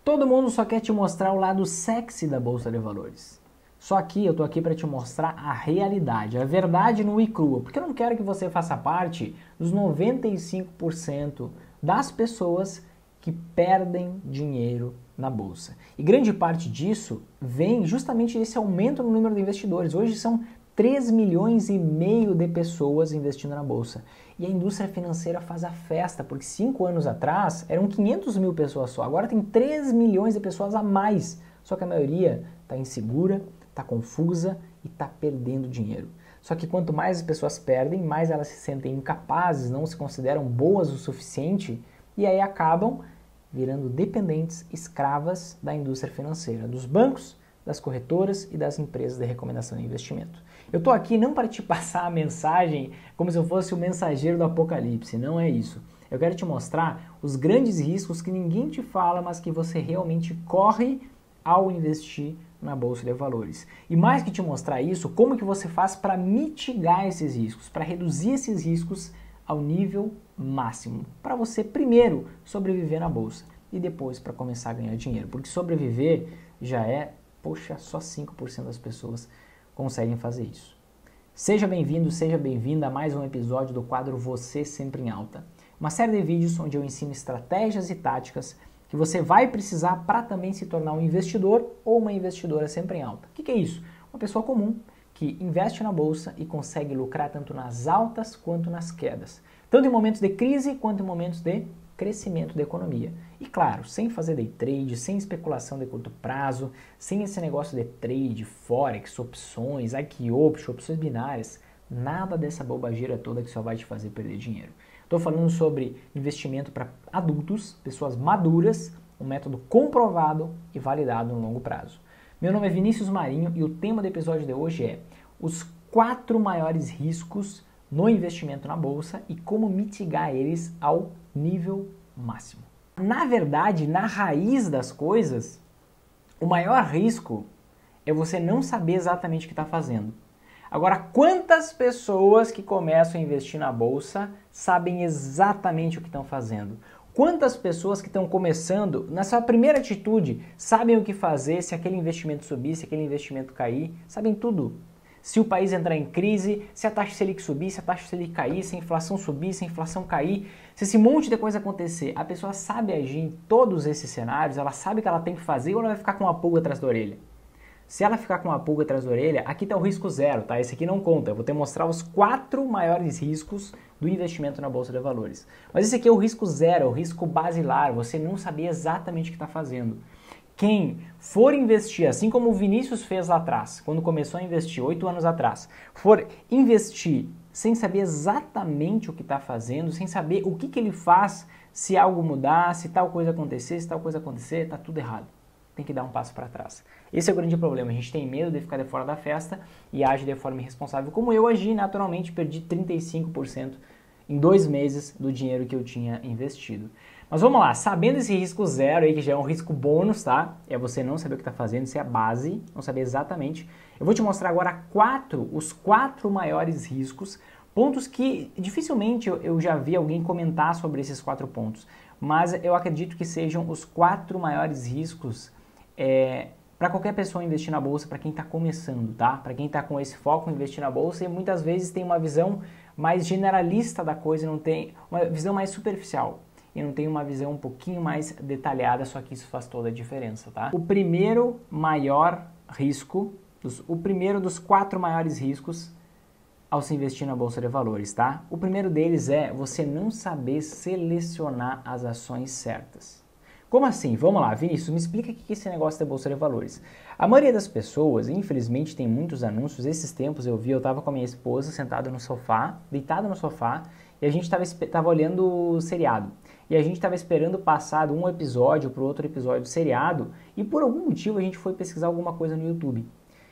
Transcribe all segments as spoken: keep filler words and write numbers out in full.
Todo mundo só quer te mostrar o lado sexy da Bolsa de Valores. Só que eu tô aqui para te mostrar a realidade, a verdade nua e crua, porque eu não quero que você faça parte dos noventa e cinco por cento das pessoas que perdem dinheiro na Bolsa. E grande parte disso vem justamente desse aumento no número de investidores. Hoje são três milhões e meio de pessoas investindo na Bolsa. E a indústria financeira faz a festa, porque cinco anos atrás eram quinhentas mil pessoas só, agora tem três milhões de pessoas a mais. Só que a maioria está insegura, está confusa e está perdendo dinheiro. Só que quanto mais as pessoas perdem, mais elas se sentem incapazes, não se consideram boas o suficiente e aí acabam virando dependentes, escravas da indústria financeira, dos bancos, das corretoras e das empresas de recomendação de investimento. Eu estou aqui não para te passar a mensagem como se eu fosse o mensageiro do apocalipse, não é isso. Eu quero te mostrar os grandes riscos que ninguém te fala, mas que você realmente corre ao investir na Bolsa de Valores. E mais que te mostrar isso, como que você faz para mitigar esses riscos, para reduzir esses riscos ao nível máximo, para você primeiro sobreviver na Bolsa e depois para começar a ganhar dinheiro, porque sobreviver já é, poxa, só cinco por cento das pessoas conseguem fazer isso. Seja bem-vindo, seja bem-vinda a mais um episódio do quadro Você Sempre em Alta, uma série de vídeos onde eu ensino estratégias e táticas que você vai precisar para também se tornar um investidor ou uma investidora sempre em alta. O que, que é isso? Uma pessoa comum que investe na Bolsa e consegue lucrar tanto nas altas quanto nas quedas, tanto em momentos de crise quanto em momentos de crescimento da economia. E claro, sem fazer day trade, sem especulação de curto prazo, sem esse negócio de trade, forex, opções, I Q option, opções binárias, nada dessa bobageira toda que só vai te fazer perder dinheiro. Estou falando sobre investimento para adultos, pessoas maduras, um método comprovado e validado no longo prazo. Meu nome é Vinícius Marinho e o tema do episódio de hoje é os quatro maiores riscos no investimento na Bolsa e como mitigar eles ao nível máximo. Na verdade, na raiz das coisas, o maior risco é você não saber exatamente o que está fazendo. Agora, quantas pessoas que começam a investir na Bolsa sabem exatamente o que estão fazendo? Quantas pessoas que estão começando, na sua primeira atitude, sabem o que fazer se aquele investimento subir, se aquele investimento cair? Sabem tudo. Se o país entrar em crise, se a taxa Selic subir, se a taxa Selic cair, se a inflação subir, se a inflação cair, se esse monte de coisa acontecer, a pessoa sabe agir em todos esses cenários, ela sabe o que ela tem que fazer ou ela vai ficar com uma pulga atrás da orelha? Se ela ficar com uma pulga atrás da orelha, aqui está o risco zero, tá? Esse aqui não conta. Eu vou te mostrar os quatro maiores riscos do investimento na Bolsa de Valores. Mas esse aqui é o risco zero, é o risco basilar, você não saber exatamente o que está fazendo. Quem for investir, assim como o Vinícius fez lá atrás, quando começou a investir, oito anos atrás, for investir sem saber exatamente o que está fazendo, sem saber o que, que ele faz se algo mudar, se tal coisa acontecer, se tal coisa acontecer, está tudo errado. Tem que dar um passo para trás. Esse é o grande problema, a gente tem medo de ficar de fora da festa e age de forma irresponsável. Como eu agi naturalmente, perdi trinta e cinco por cento em dois meses do dinheiro que eu tinha investido. Mas vamos lá, sabendo esse risco zero aí, que já é um risco bônus, tá? É você não saber o que está fazendo, isso é a base, não saber exatamente. Eu vou te mostrar agora quatro, os quatro maiores riscos, pontos que dificilmente eu, eu já vi alguém comentar sobre esses quatro pontos, mas eu acredito que sejam os quatro maiores riscos é, para qualquer pessoa investir na Bolsa, para quem está começando, tá? Para quem está com esse foco em investir na Bolsa e muitas vezes tem uma visão mais generalista da coisa, não tem uma visão mais superficial. E não tem uma visão um pouquinho mais detalhada, só que isso faz toda a diferença, tá? O primeiro maior risco, dos, o primeiro dos quatro maiores riscos ao se investir na Bolsa de Valores, tá? O primeiro deles é você não saber selecionar as ações certas. Como assim? Vamos lá, Vinícius, me explica o que é esse negócio da Bolsa de Valores. A maioria das pessoas, infelizmente, tem muitos anúncios. Esses tempos eu vi, eu estava com a minha esposa sentado no sofá, deitado no sofá, e a gente estava olhando o seriado. E a gente estava esperando passar de um episódio para o outro episódio do seriado, e por algum motivo a gente foi pesquisar alguma coisa no YouTube.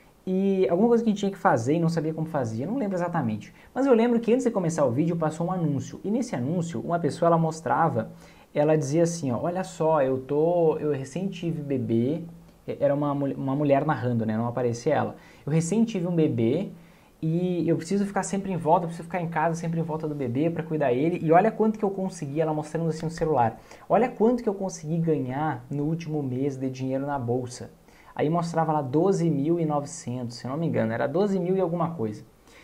E alguma coisa que a gente tinha que fazer e não sabia como fazia, não lembro exatamente. Mas eu lembro que antes de começar o vídeo passou um anúncio, e nesse anúncio uma pessoa ela mostrava, ela dizia assim, ó, olha só, eu tô, eu recém tive bebê, era uma, uma mulher narrando, né, não aparecia ela. Eu recém tive um bebê e eu preciso ficar sempre em volta, eu preciso ficar em casa sempre em volta do bebê para cuidar ele, e olha quanto que eu consegui, ela mostrando assim no celular, olha quanto que eu consegui ganhar no último mês de dinheiro na bolsa. Aí mostrava lá doze mil e novecentos, se não me engano, era doze mil e alguma coisa.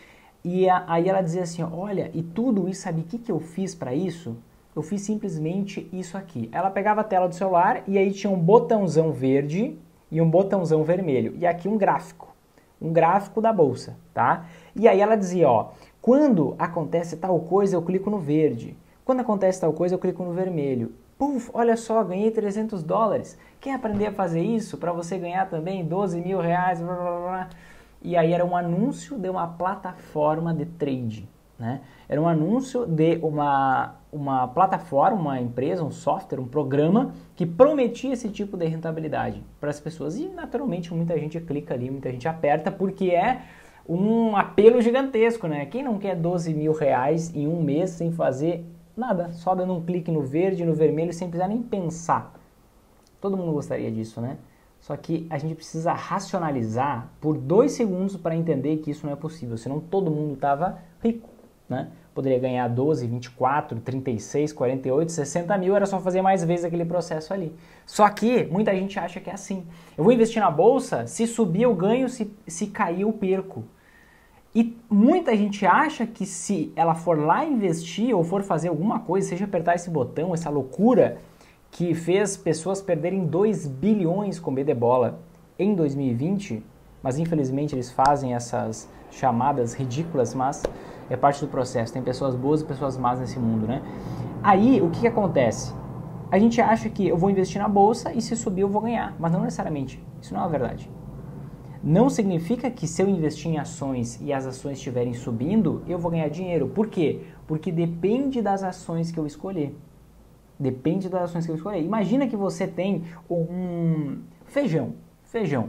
E a, aí ela dizia assim, olha, e tudo isso, sabe o que, que eu fiz para isso? Eu fiz simplesmente isso aqui. Ela pegava a tela do celular e aí tinha um botãozão verde e um botãozão vermelho. E aqui um gráfico, um gráfico da bolsa, tá? E aí ela dizia, ó, quando acontece tal coisa eu clico no verde. Quando acontece tal coisa eu clico no vermelho. Puf, olha só, ganhei trezentos dólares. Quer aprender a fazer isso para você ganhar também doze mil reais? Blá, blá, blá. E aí era um anúncio de uma plataforma de trade, né? Era um anúncio de uma, uma plataforma, uma empresa, um software, um programa que prometia esse tipo de rentabilidade para as pessoas. E naturalmente muita gente clica ali, muita gente aperta porque é um apelo gigantesco, né? Quem não quer doze mil reais em um mês sem fazer nada, só dando um clique no verde, no vermelho, sem precisar nem pensar? Todo mundo gostaria disso, né? Só que a gente precisa racionalizar por dois segundos para entender que isso não é possível, senão todo mundo estava rico, né? Poderia ganhar doze, vinte e quatro, trinta e seis, quarenta e oito, sessenta mil, era só fazer mais vezes aquele processo ali. Só que muita gente acha que é assim. Eu vou investir na bolsa, se subir eu ganho, se, se cair eu perco. E muita gente acha que se ela for lá investir ou for fazer alguma coisa, seja apertar esse botão, essa loucura que fez pessoas perderem dois bilhões com B de bola em dois mil e vinte, mas infelizmente eles fazem essas chamadas ridículas, mas é parte do processo. Tem pessoas boas e pessoas más nesse mundo, né? Aí, o que, que acontece? A gente acha que eu vou investir na bolsa e se subir eu vou ganhar, mas não necessariamente. Isso não é a verdade. Não significa que se eu investir em ações e as ações estiverem subindo, eu vou ganhar dinheiro. Por quê? Porque depende das ações que eu escolher. Depende das ações que eu escolher. Imagina que você tem um feijão. Feijão.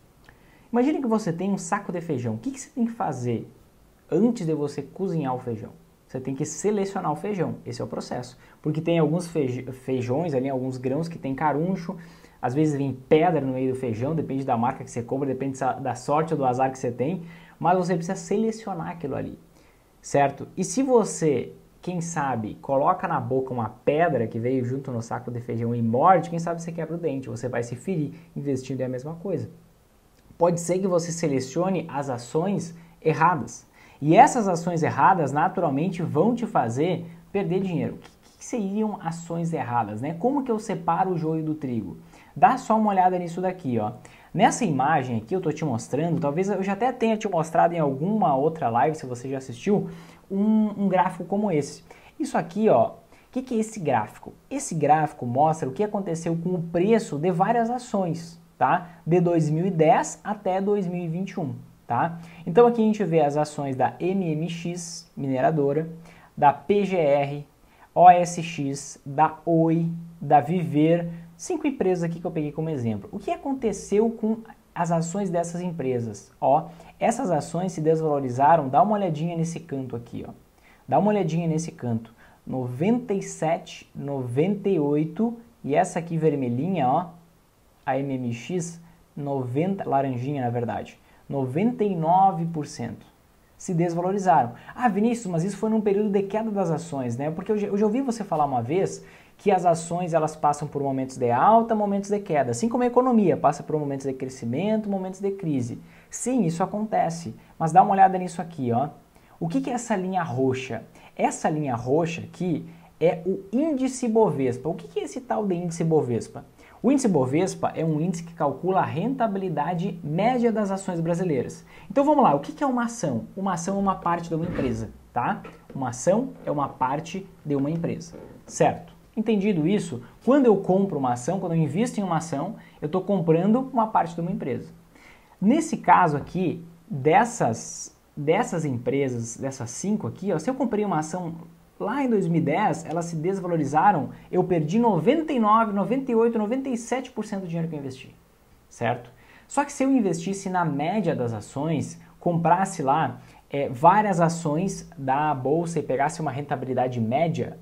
Imagina que você tem um saco de feijão. O que, que você tem que fazer antes de você cozinhar o feijão? Você tem que selecionar o feijão. Esse é o processo. Porque tem alguns feijões ali, alguns grãos que tem caruncho. Às vezes vem pedra no meio do feijão. Depende da marca que você compra, depende da sorte ou do azar que você tem. Mas você precisa selecionar aquilo ali. Certo? E se você, quem sabe, coloca na boca uma pedra que veio junto no saco de feijão e morde, quem sabe você quebra o dente, você vai se ferir. Investindo é a mesma coisa. Pode ser que você selecione as ações erradas. E essas ações erradas, naturalmente, vão te fazer perder dinheiro. O que, que seriam ações erradas, né? Como que eu separo o joio do trigo? Dá só uma olhada nisso daqui, ó. Nessa imagem aqui eu tô te mostrando, talvez eu já até tenha te mostrado em alguma outra live, se você já assistiu, um, um gráfico como esse. Isso aqui, ó, o que, que é esse gráfico? Esse gráfico mostra o que aconteceu com o preço de várias ações, tá? De dois mil e dez até dois mil e vinte e um, tá? Então aqui a gente vê as ações da M M X, mineradora, da P G R, O S X, da Oi, da Viver, cinco empresas aqui que eu peguei como exemplo. O que aconteceu com as ações dessas empresas? Ó, essas ações se desvalorizaram, dá uma olhadinha nesse canto aqui, ó. Dá uma olhadinha nesse canto. noventa e sete, noventa e oito e essa aqui vermelhinha, ó, a M M X, noventa, laranjinha na verdade, noventa e nove por cento se desvalorizaram. Ah, Vinícius, mas isso foi num período de queda das ações, né? Porque eu já, eu já ouvi você falar uma vez que as ações elas passam por momentos de alta, momentos de queda, assim como a economia passa por momentos de crescimento, momentos de crise. Sim, isso acontece, mas dá uma olhada nisso aqui, ó. O que, que é essa linha roxa? Essa linha roxa aqui é o índice Bovespa. O que, que é esse tal de índice Bovespa? O índice Bovespa é um índice que calcula a rentabilidade média das ações brasileiras. Então vamos lá, o que, que é uma ação? Uma ação é uma parte de uma empresa, tá? Uma ação é uma parte de uma empresa, certo? Entendido isso, quando eu compro uma ação, quando eu invisto em uma ação, eu estou comprando uma parte de uma empresa. Nesse caso aqui, dessas, dessas empresas, dessas cinco aqui, ó, se eu comprei uma ação lá em dois mil e dez, elas se desvalorizaram, eu perdi noventa e nove, noventa e oito, noventa e sete por cento do dinheiro que eu investi, certo? Só que se eu investisse na média das ações, comprasse lá é, várias ações da bolsa e pegasse uma rentabilidade média,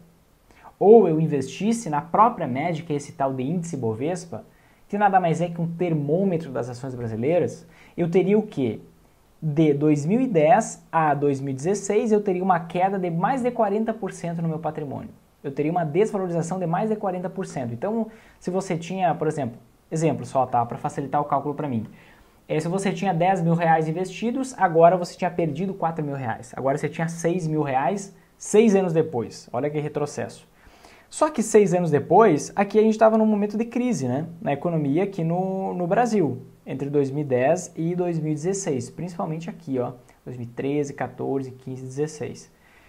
ou eu investisse na própria média, que é esse tal de índice Bovespa, que nada mais é que um termômetro das ações brasileiras, eu teria o quê? de dois mil e dez a dois mil e dezesseis, eu teria uma queda de mais de quarenta por cento no meu patrimônio. Eu teria uma desvalorização de mais de quarenta por cento. Então, se você tinha, por exemplo, exemplo só, tá? Para facilitar o cálculo para mim. É, se você tinha dez mil reais investidos, agora você tinha perdido quatro mil reais. Agora você tinha seis mil reais seis anos depois. Olha que retrocesso. Só que seis anos depois, aqui a gente estava num momento de crise, né? Na economia aqui no, no Brasil, entre dois mil e dez e dois mil e dezesseis. Principalmente aqui, ó, dois mil e treze, quatorze, quinze, dezesseis.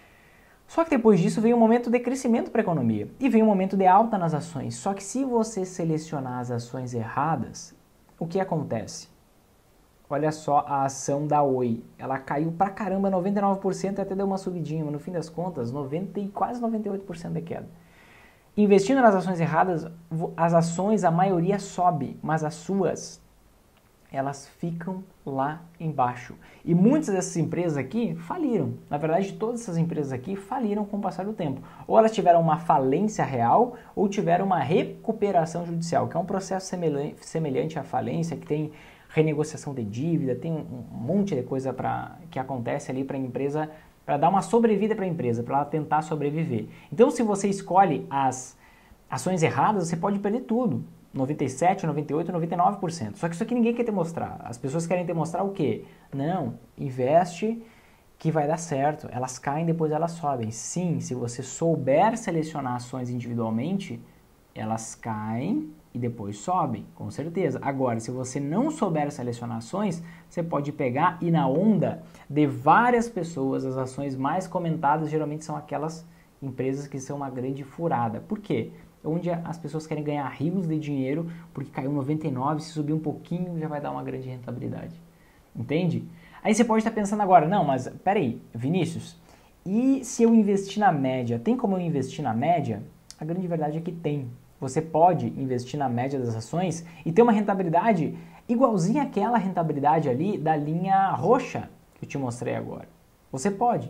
Só que depois disso veio um momento de crescimento para a economia e veio um momento de alta nas ações. Só que se você selecionar as ações erradas, o que acontece? Olha só a ação da Oi, ela caiu pra caramba, noventa e nove por cento, até deu uma subidinha, mas no fim das contas, noventa e quase noventa e oito por cento de queda. Investindo nas ações erradas, as ações, a maioria sobe, mas as suas, elas ficam lá embaixo. E muitas dessas empresas aqui faliram. Na verdade, todas essas empresas aqui faliram com o passar do tempo. Ou elas tiveram uma falência real, ou tiveram uma recuperação judicial, que é um processo semelhante à falência, que tem renegociação de dívida, tem um monte de coisa pra, que acontece ali para a empresa, para dar uma sobrevida para a empresa, para ela tentar sobreviver. Então, se você escolhe as ações erradas, você pode perder tudo. noventa e sete, noventa e oito, noventa e nove por cento. Só que isso aqui ninguém quer te mostrar. As pessoas querem te mostrar o quê? Não, investe que vai dar certo. Elas caem, depois elas sobem. Sim, se você souber selecionar ações individualmente, elas caem e depois sobem, com certeza. Agora, se você não souber selecionar ações, você pode pegar e na onda de várias pessoas, as ações mais comentadas geralmente são aquelas empresas que são uma grande furada. Por quê? Onde as pessoas querem ganhar rios de dinheiro, porque caiu noventa e nove, se subir um pouquinho já vai dar uma grande rentabilidade. Entende? Aí você pode estar pensando agora, não, mas peraí, Vinícius, e se eu investir na média? Tem como eu investir na média? A grande verdade é que tem. Você pode investir na média das ações e ter uma rentabilidade igualzinha àquela rentabilidade ali da linha roxa que eu te mostrei agora. Você pode.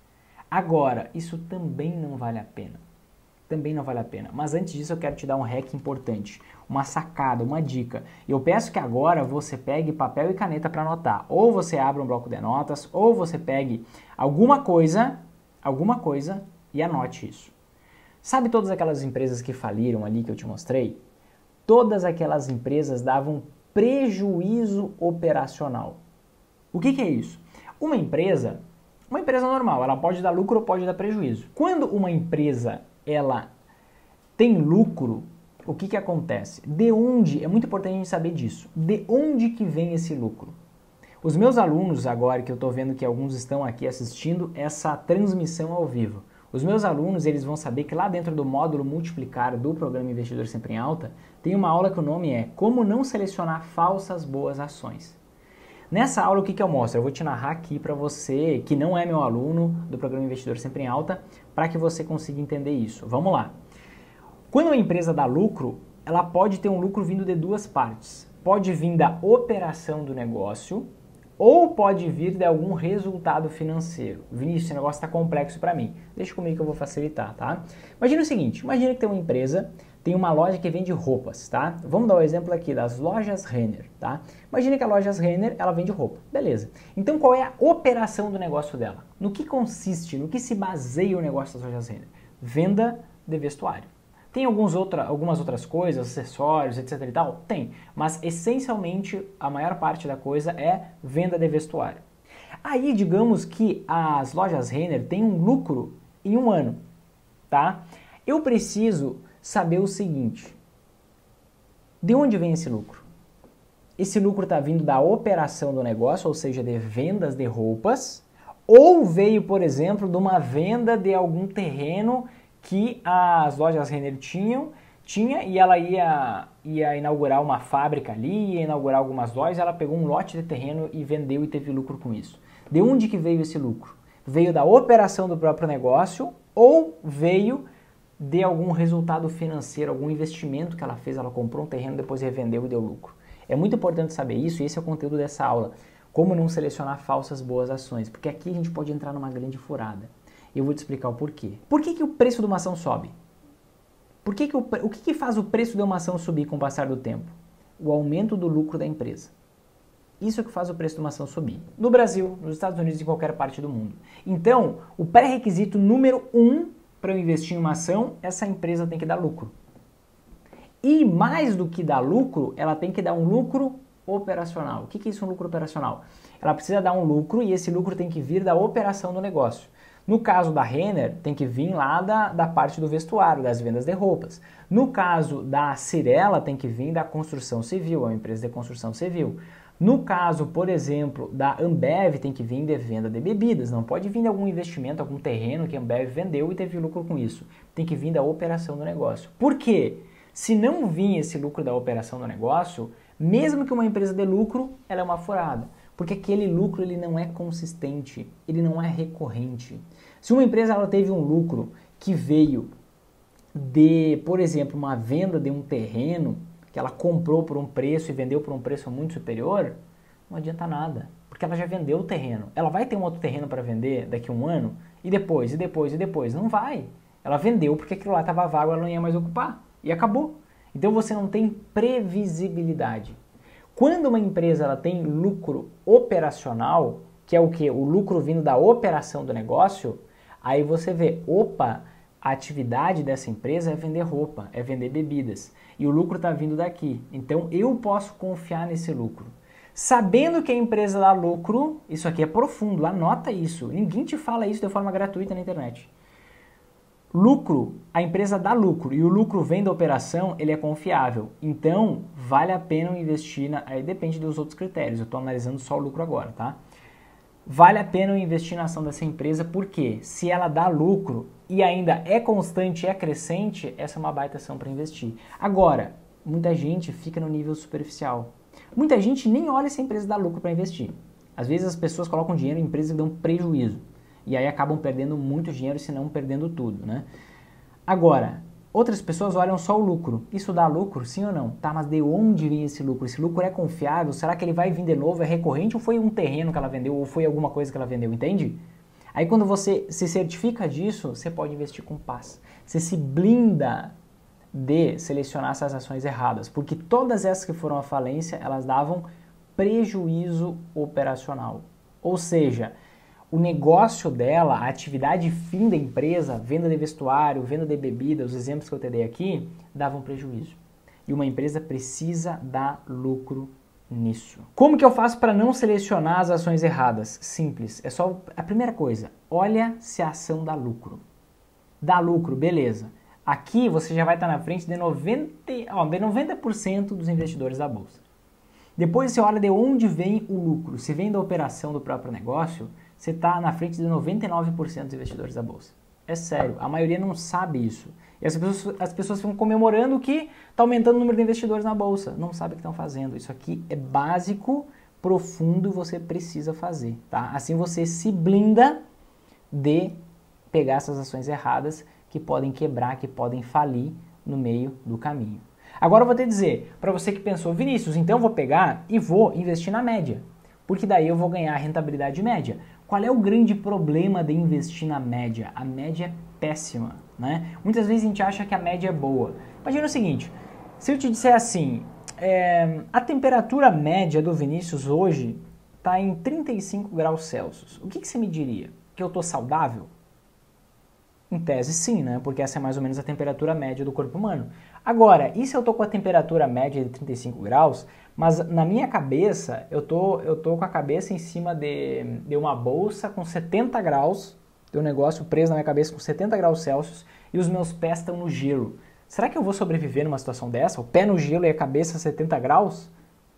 Agora, isso também não vale a pena. Também não vale a pena. Mas antes disso eu quero te dar um hack importante, uma sacada, uma dica. Eu peço que agora você pegue papel e caneta para anotar. Ou você abra um bloco de notas, ou você pegue alguma coisa, alguma coisa e anote isso. Sabe todas aquelas empresas que faliram ali que eu te mostrei? Todas aquelas empresas davam prejuízo operacional. O que que é isso? Uma empresa, uma empresa normal, ela pode dar lucro ou pode dar prejuízo. Quando uma empresa ela tem lucro, o que que acontece? De onde, é muito importante a gente saber disso, de onde que vem esse lucro? Os meus alunos agora, que eu estou vendo que alguns estão aqui assistindo essa transmissão ao vivo, os meus alunos eles vão saber que lá dentro do módulo multiplicar do programa Investidor Sempre em Alta, tem uma aula que o nome é Como Não Selecionar Falsas Boas Ações. Nessa aula, o que que eu mostro? Eu vou te narrar aqui para você, que não é meu aluno do programa Investidor Sempre em Alta, para que você consiga entender isso. Vamos lá. Quando uma empresa dá lucro, ela pode ter um lucro vindo de duas partes. Pode vir da operação do negócio ou pode vir de algum resultado financeiro. Vinícius, esse negócio está complexo para mim. Deixa comigo que eu vou facilitar, tá? Imagina o seguinte, imagina que tem uma empresa, tem uma loja que vende roupas, tá? Vamos dar o um exemplo aqui das lojas Renner, tá? Imagina que a lojas Renner, ela vende roupa, beleza. Então qual é a operação do negócio dela? No que consiste, no que se baseia o negócio das lojas Renner? Venda de vestuário. Tem alguns outra, algumas outras coisas, acessórios, etc e tal? Tem, mas essencialmente a maior parte da coisa é venda de vestuário. Aí digamos que as lojas Renner têm um lucro em um ano, tá? Eu preciso saber o seguinte, de onde vem esse lucro? Esse lucro está vindo da operação do negócio, ou seja, de vendas de roupas, ou veio, por exemplo, de uma venda de algum terreno que as lojas Renner tinham, tinha e ela ia, ia inaugurar uma fábrica ali, ia inaugurar algumas lojas, ela pegou um lote de terreno e vendeu e teve lucro com isso. De onde que veio esse lucro? Veio da operação do próprio negócio ou veio de algum resultado financeiro, algum investimento que ela fez, ela comprou um terreno, depois revendeu e deu lucro. É muito importante saber isso e esse é o conteúdo dessa aula. Como não selecionar falsas boas ações, porque aqui a gente pode entrar numa grande furada. Eu vou te explicar o porquê. Por que que o preço de uma ação sobe? Por que que o, o que que faz o preço de uma ação subir com o passar do tempo? O aumento do lucro da empresa. Isso é que faz o preço de uma ação subir. No Brasil, nos Estados Unidos e em qualquer parte do mundo. Então, o pré-requisito número um para eu investir em uma ação, essa empresa tem que dar lucro. E mais do que dar lucro, ela tem que dar um lucro operacional. O que é isso, um lucro operacional? Ela precisa dar um lucro e esse lucro tem que vir da operação do negócio. No caso da Renner, tem que vir lá da, da parte do vestuário, das vendas de roupas. No caso da Cirela, tem que vir da construção civil, é uma empresa de construção civil. No caso, por exemplo, da Ambev, tem que vir de venda de bebidas. Não pode vir de algum investimento, algum terreno que a Ambev vendeu e teve lucro com isso. Tem que vir da operação do negócio. Por quê? Se não vir esse lucro da operação do negócio, mesmo que uma empresa dê lucro, ela é uma furada. Porque aquele lucro ele não é consistente, ele não é recorrente. Se uma empresa ela teve um lucro que veio de, por exemplo, uma venda de um terreno que ela comprou por um preço e vendeu por um preço muito superior, não adianta nada, porque ela já vendeu o terreno. Ela vai ter um outro terreno para vender daqui a um ano, e depois, e depois, e depois. Não vai. Ela vendeu porque aquilo lá estava vago, ela não ia mais ocupar, e acabou. Então você não tem previsibilidade. Quando uma empresa ela tem lucro operacional, que é o que? O lucro vindo da operação do negócio, aí você vê, opa, a atividade dessa empresa é vender roupa, é vender bebidas. E o lucro está vindo daqui. Então eu posso confiar nesse lucro. Sabendo que a empresa dá lucro, isso aqui é profundo, anota isso. Ninguém te fala isso de forma gratuita na internet. Lucro, a empresa dá lucro e o lucro vem da operação, ele é confiável. Então, vale a pena investir, na, aí depende dos outros critérios, eu estou analisando só o lucro agora, tá? Vale a pena investir na ação dessa empresa porque se ela dá lucro e ainda é constante, é crescente, essa é uma baita ação para investir. Agora, muita gente fica no nível superficial. Muita gente nem olha se a empresa dá lucro para investir. Às vezes as pessoas colocam dinheiro em empresas que dão prejuízo. E aí acabam perdendo muito dinheiro, se não perdendo tudo, né? Agora, outras pessoas olham só o lucro. Isso dá lucro, sim ou não? Tá, mas de onde vem esse lucro? Esse lucro é confiável? Será que ele vai vir de novo? É recorrente ou foi um terreno que ela vendeu? Ou foi alguma coisa que ela vendeu? Entende? Aí quando você se certifica disso, você pode investir com paz. Você se blinda de selecionar essas ações erradas. Porque todas essas que foram à falência, elas davam prejuízo operacional. Ou seja, o negócio dela, a atividade fim da empresa, venda de vestuário, venda de bebida, os exemplos que eu te dei aqui, davam prejuízo. E uma empresa precisa dar lucro nisso. Como que eu faço para não selecionar as ações erradas? Simples, é só a primeira coisa, olha se a ação dá lucro. Dá lucro, beleza. Aqui você já vai estar na frente de noventa, ó, de noventa por cento dos investidores da bolsa. Depois você olha de onde vem o lucro. Se vem da operação do próprio negócio, você está na frente de noventa e nove por cento dos investidores da bolsa. É sério, a maioria não sabe isso. E as pessoas, as pessoas ficam comemorando que está aumentando o número de investidores na bolsa. Não sabe o que estão fazendo. Isso aqui é básico, profundo e você precisa fazer. Tá? Assim você se blinda de pegar essas ações erradas que podem quebrar, que podem falir no meio do caminho. Agora eu vou te dizer, para você que pensou, Vinícius, então eu vou pegar e vou investir na média. Porque daí eu vou ganhar a rentabilidade média. Qual é o grande problema de investir na média? A média é péssima, né? Muitas vezes a gente acha que a média é boa. Imagina o seguinte, se eu te disser assim, é, a temperatura média do Vinícius hoje está em trinta e cinco graus Celsius. O que, que você me diria? Que eu estou saudável? Em tese sim, né? Porque essa é mais ou menos a temperatura média do corpo humano. Agora, e se eu tô com a temperatura média de trinta e cinco graus, mas na minha cabeça, eu tô, eu tô com a cabeça em cima de, de uma bolsa com setenta graus, tem um negócio preso na minha cabeça com setenta graus Celsius e os meus pés estão no gelo. Será que eu vou sobreviver numa situação dessa? O pé no gelo e a cabeça a setenta graus?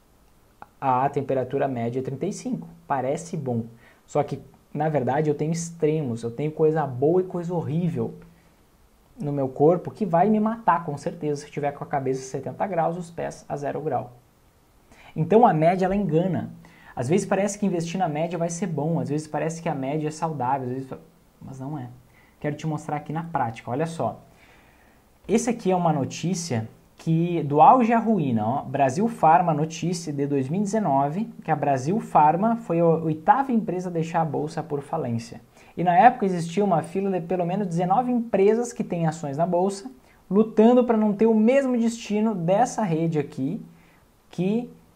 A temperatura média é trinta e cinco. Parece bom. Só que, na verdade, eu tenho extremos. Eu tenho coisa boa e coisa horrível no meu corpo que vai me matar, com certeza, se eu estiver com a cabeça a setenta graus e os pés a zero grau. Então, a média, ela engana. Às vezes parece que investir na média vai ser bom. Às vezes parece que a média é saudável. Às vezes... Mas não é. Quero te mostrar aqui na prática. Olha só. Esse aqui é uma notícia que do auge à ruína, ó, Brasil Farma, notícia de dois mil e dezenove, que a Brasil Farma foi a oitava empresa a deixar a bolsa por falência. E na época existia uma fila de pelo menos dezenove empresas que têm ações na bolsa, lutando para não ter o mesmo destino dessa rede aqui, que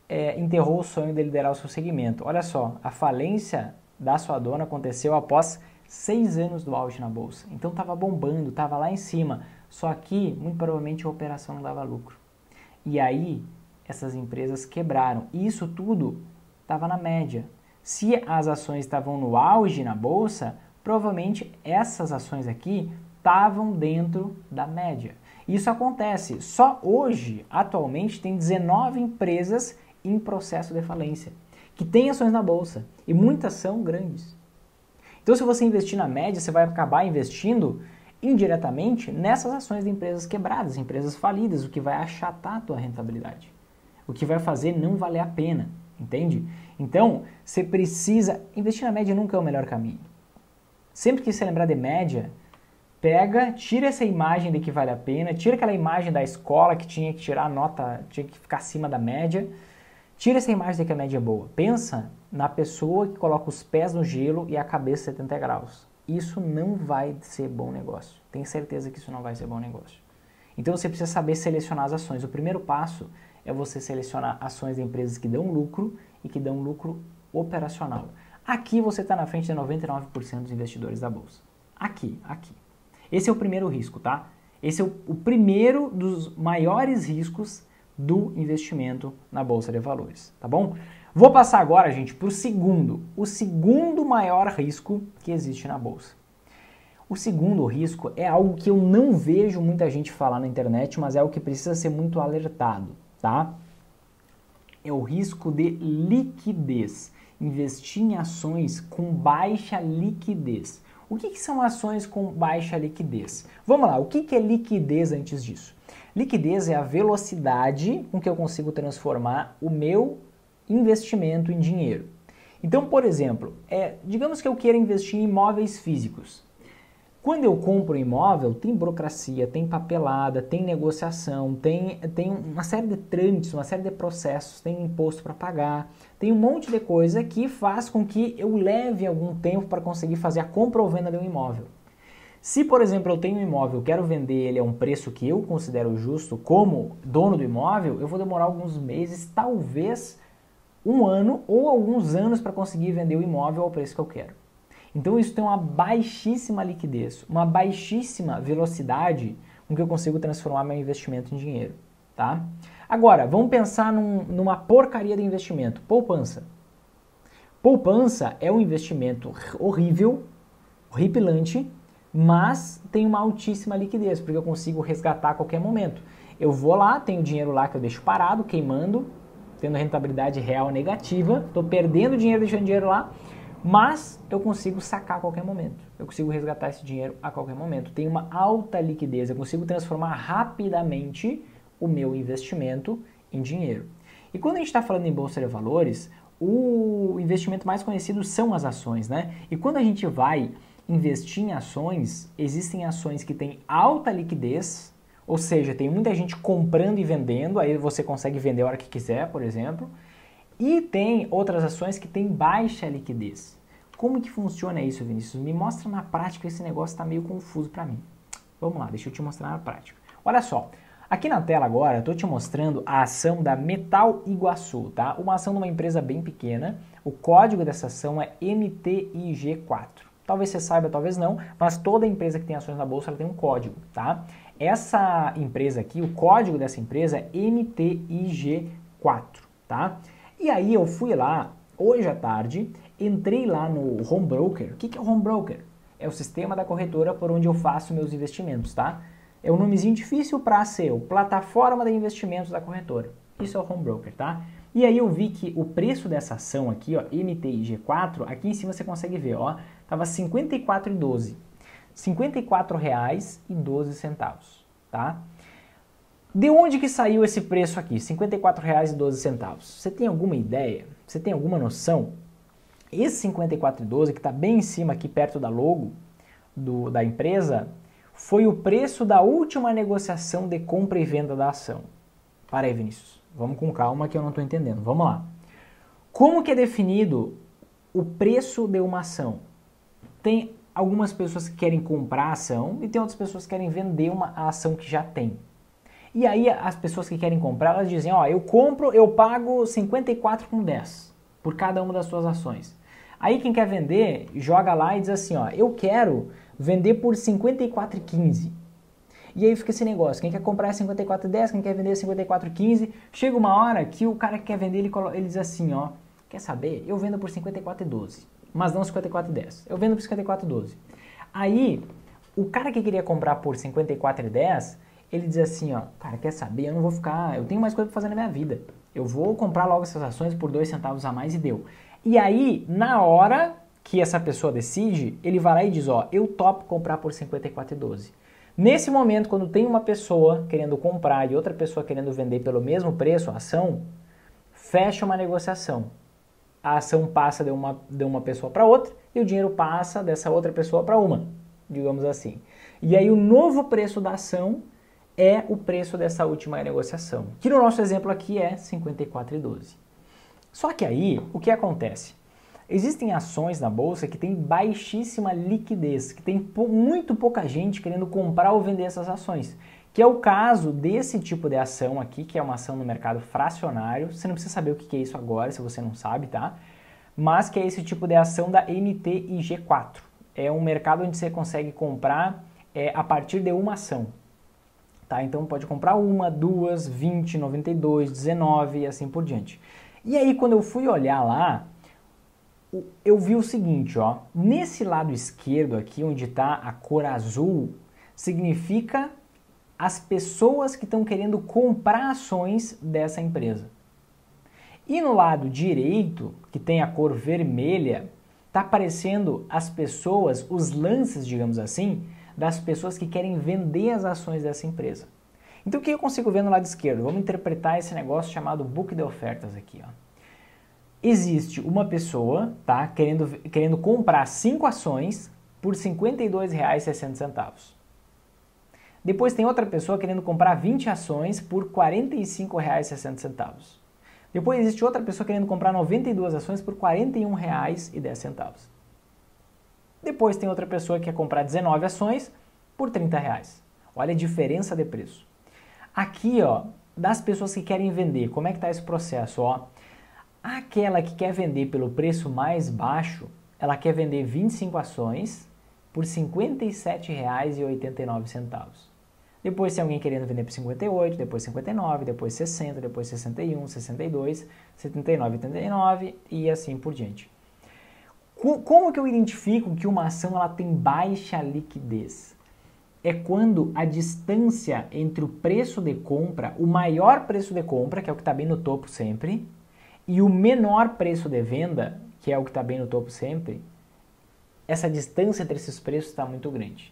é, enterrou o sonho de liderar o seu segmento. Olha só, a falência da sua dona aconteceu após seis anos do auge na bolsa. Então estava bombando, estava lá em cima. Só que, muito provavelmente, a operação não dava lucro. E aí, essas empresas quebraram. E isso tudo estava na média. Se as ações estavam no auge na bolsa, provavelmente essas ações aqui estavam dentro da média. Isso acontece. Só hoje, atualmente, tem dezenove empresas em processo de falência, que têm ações na bolsa. E muitas são grandes. Então, se você investir na média, você vai acabar investindo indiretamente nessas ações de empresas quebradas, empresas falidas, o que vai achatar a tua rentabilidade. O que vai fazer não valer a pena, entende? Então, você precisa... Investir na média nunca é o melhor caminho. Sempre que você lembrar de média, pega, tira essa imagem de que vale a pena, tira aquela imagem da escola que tinha que tirar a nota, tinha que ficar acima da média, tira essa imagem de que a média é boa. Pensa na pessoa que coloca os pés no gelo e a cabeça setenta graus. Isso não vai ser bom negócio. Tenho certeza que isso não vai ser bom negócio. Então você precisa saber selecionar as ações. O primeiro passo é você selecionar ações de empresas que dão lucro e que dão lucro operacional. Aqui você está na frente de noventa e nove por cento dos investidores da bolsa. Aqui, aqui. Esse é o primeiro risco, tá? Esse é o, o primeiro dos maiores riscos do investimento na bolsa de valores, tá bom? Vou passar agora, gente, para o segundo, o segundo maior risco que existe na bolsa. O segundo risco é algo que eu não vejo muita gente falar na internet, mas é algo que precisa ser muito alertado, tá? É o risco de liquidez. Investir em ações com baixa liquidez. O que, que são ações com baixa liquidez? Vamos lá, o que, que é liquidez antes disso? Liquidez é a velocidade com que eu consigo transformar o meu investimento em dinheiro. Então, por exemplo, é, digamos que eu queira investir em imóveis físicos. Quando eu compro um imóvel, tem burocracia, tem papelada, tem negociação, tem, tem uma série de trâmites, uma série de processos, tem imposto para pagar, tem um monte de coisa que faz com que eu leve algum tempo para conseguir fazer a compra ou venda de um imóvel. Se, por exemplo, eu tenho um imóvel, quero vender ele a um preço que eu considero justo como dono do imóvel, eu vou demorar alguns meses, talvez um ano ou alguns anos para conseguir vender o imóvel ao preço que eu quero. Então isso tem uma baixíssima liquidez, uma baixíssima velocidade com que eu consigo transformar meu investimento em dinheiro, tá? Agora, vamos pensar num, numa porcaria de investimento, poupança. Poupança é um investimento horrível, horripilante, mas tem uma altíssima liquidez, porque eu consigo resgatar a qualquer momento. Eu vou lá, tenho dinheiro lá que eu deixo parado, queimando, tendo rentabilidade real negativa, estou perdendo dinheiro deixando dinheiro lá, mas eu consigo sacar a qualquer momento, eu consigo resgatar esse dinheiro a qualquer momento. Tem uma alta liquidez, eu consigo transformar rapidamente o meu investimento em dinheiro. E quando a gente está falando em bolsa de valores, o investimento mais conhecido são as ações, né? E quando a gente vai investir em ações, existem ações que têm alta liquidez, ou seja, tem muita gente comprando e vendendo, aí você consegue vender a hora que quiser, por exemplo. E tem outras ações que têm baixa liquidez. Como que funciona isso, Vinícius? Me mostra na prática, esse negócio está meio confuso para mim. Vamos lá, deixa eu te mostrar na prática. Olha só, aqui na tela agora eu estou te mostrando a ação da Metal Iguaçu, tá? Uma ação de uma empresa bem pequena, o código dessa ação é M T I G quatro. Talvez você saiba, talvez não, mas toda empresa que tem ações na bolsa ela tem um código, tá? Essa empresa aqui, o código dessa empresa é M T I G quatro, tá? E aí eu fui lá, hoje à tarde, entrei lá no Home Broker. O que é o Home Broker? É o sistema da corretora por onde eu faço meus investimentos, tá? É um nomezinho difícil para ser o plataforma de investimentos da corretora. Isso é o Home Broker, tá? E aí eu vi que o preço dessa ação aqui, ó, M T I G quatro, aqui em cima você consegue ver, ó, tava cinquenta e quatro reais e doze centavos. cinquenta e quatro reais e doze centavos, tá? De onde que saiu esse preço aqui? cinquenta e quatro reais e doze centavos. Você tem alguma ideia? Você tem alguma noção? Esse cinquenta e quatro reais e doze centavos, que está bem em cima aqui perto da logo do, da empresa, foi o preço da última negociação de compra e venda da ação. Para aí, Vinícius. Vamos com calma que eu não estou entendendo. Vamos lá. Como que é definido o preço de uma ação? Tem algumas pessoas que querem comprar a ação e tem outras pessoas que querem vender uma a ação que já tem. E aí as pessoas que querem comprar, elas dizem, ó, eu compro, eu pago cinquenta e quatro reais e dez centavos por cada uma das suas ações. Aí quem quer vender, joga lá e diz assim, ó, eu quero vender por cinquenta e quatro reais e quinze centavos. E aí fica esse negócio, quem quer comprar é cinquenta e quatro reais e dez centavos, quem quer vender é cinquenta e quatro reais e quinze centavos. Chega uma hora que o cara que quer vender, ele, coloca, ele diz assim, ó, quer saber? Eu vendo por cinquenta e quatro reais e doze centavos, mas não cinquenta e quatro reais e dez centavos. Eu vendo por cinquenta e quatro reais e doze centavos. Aí, o cara que queria comprar por cinquenta e quatro reais e dez centavos, ele diz assim, ó, cara, quer saber? Eu não vou ficar, eu tenho mais coisa para fazer na minha vida. Eu vou comprar logo essas ações por dois centavos a mais e deu. E aí, na hora que essa pessoa decide, ele vai lá e diz, ó, eu topo comprar por cinquenta e quatro reais e doze centavos. Nesse momento, quando tem uma pessoa querendo comprar e outra pessoa querendo vender pelo mesmo preço a ação, fecha uma negociação. A ação passa de uma, de uma pessoa para outra e o dinheiro passa dessa outra pessoa para uma, digamos assim. E aí o novo preço da ação é o preço dessa última negociação, que no nosso exemplo aqui é cinquenta e quatro reais e doze centavos. Só que aí, o que acontece? Existem ações na bolsa que têm baixíssima liquidez, que tem muito pouca gente querendo comprar ou vender essas ações, que é o caso desse tipo de ação aqui, que é uma ação no mercado fracionário. Você não precisa saber o que é isso agora, se você não sabe, tá? Mas que é esse tipo de ação da M T I G quatro. É um mercado onde você consegue comprar é, a partir de uma ação. Tá? Então pode comprar uma, duas, vinte, noventa e dois, dezenove e assim por diante. E aí quando eu fui olhar lá, eu vi o seguinte, ó, nesse lado esquerdo aqui, onde está a cor azul, significa as pessoas que estão querendo comprar ações dessa empresa. E no lado direito, que tem a cor vermelha, está aparecendo as pessoas, os lances, digamos assim, das pessoas que querem vender as ações dessa empresa. Então o que eu consigo ver no lado esquerdo? Vamos interpretar esse negócio chamado book de ofertas aqui, ó. Existe uma pessoa, tá, querendo, querendo comprar cinco ações por cinquenta e dois reais e sessenta centavos. Depois tem outra pessoa querendo comprar vinte ações por quarenta e cinco reais e sessenta centavos. Depois existe outra pessoa querendo comprar noventa e duas ações por quarenta e um reais e dez centavos. Depois tem outra pessoa que quer comprar dezenove ações por trinta reais. Olha a diferença de preço. Aqui, ó, das pessoas que querem vender, como é que está esse processo, ó? Aquela que quer vender pelo preço mais baixo, ela quer vender vinte e cinco ações por cinquenta e sete reais e oitenta e nove centavos. Depois tem alguém querendo vender por cinquenta e oito, depois cinquenta e nove, depois sessenta, depois sessenta e um, sessenta e dois, setenta e nove, oitenta e nove e assim por diante. Como que eu identifico que uma ação ela tem baixa liquidez? É quando a distância entre o preço de compra, o maior preço de compra, que é o que está bem no topo sempre, e o menor preço de venda, que é o que está bem no topo sempre, essa distância entre esses preços está muito grande.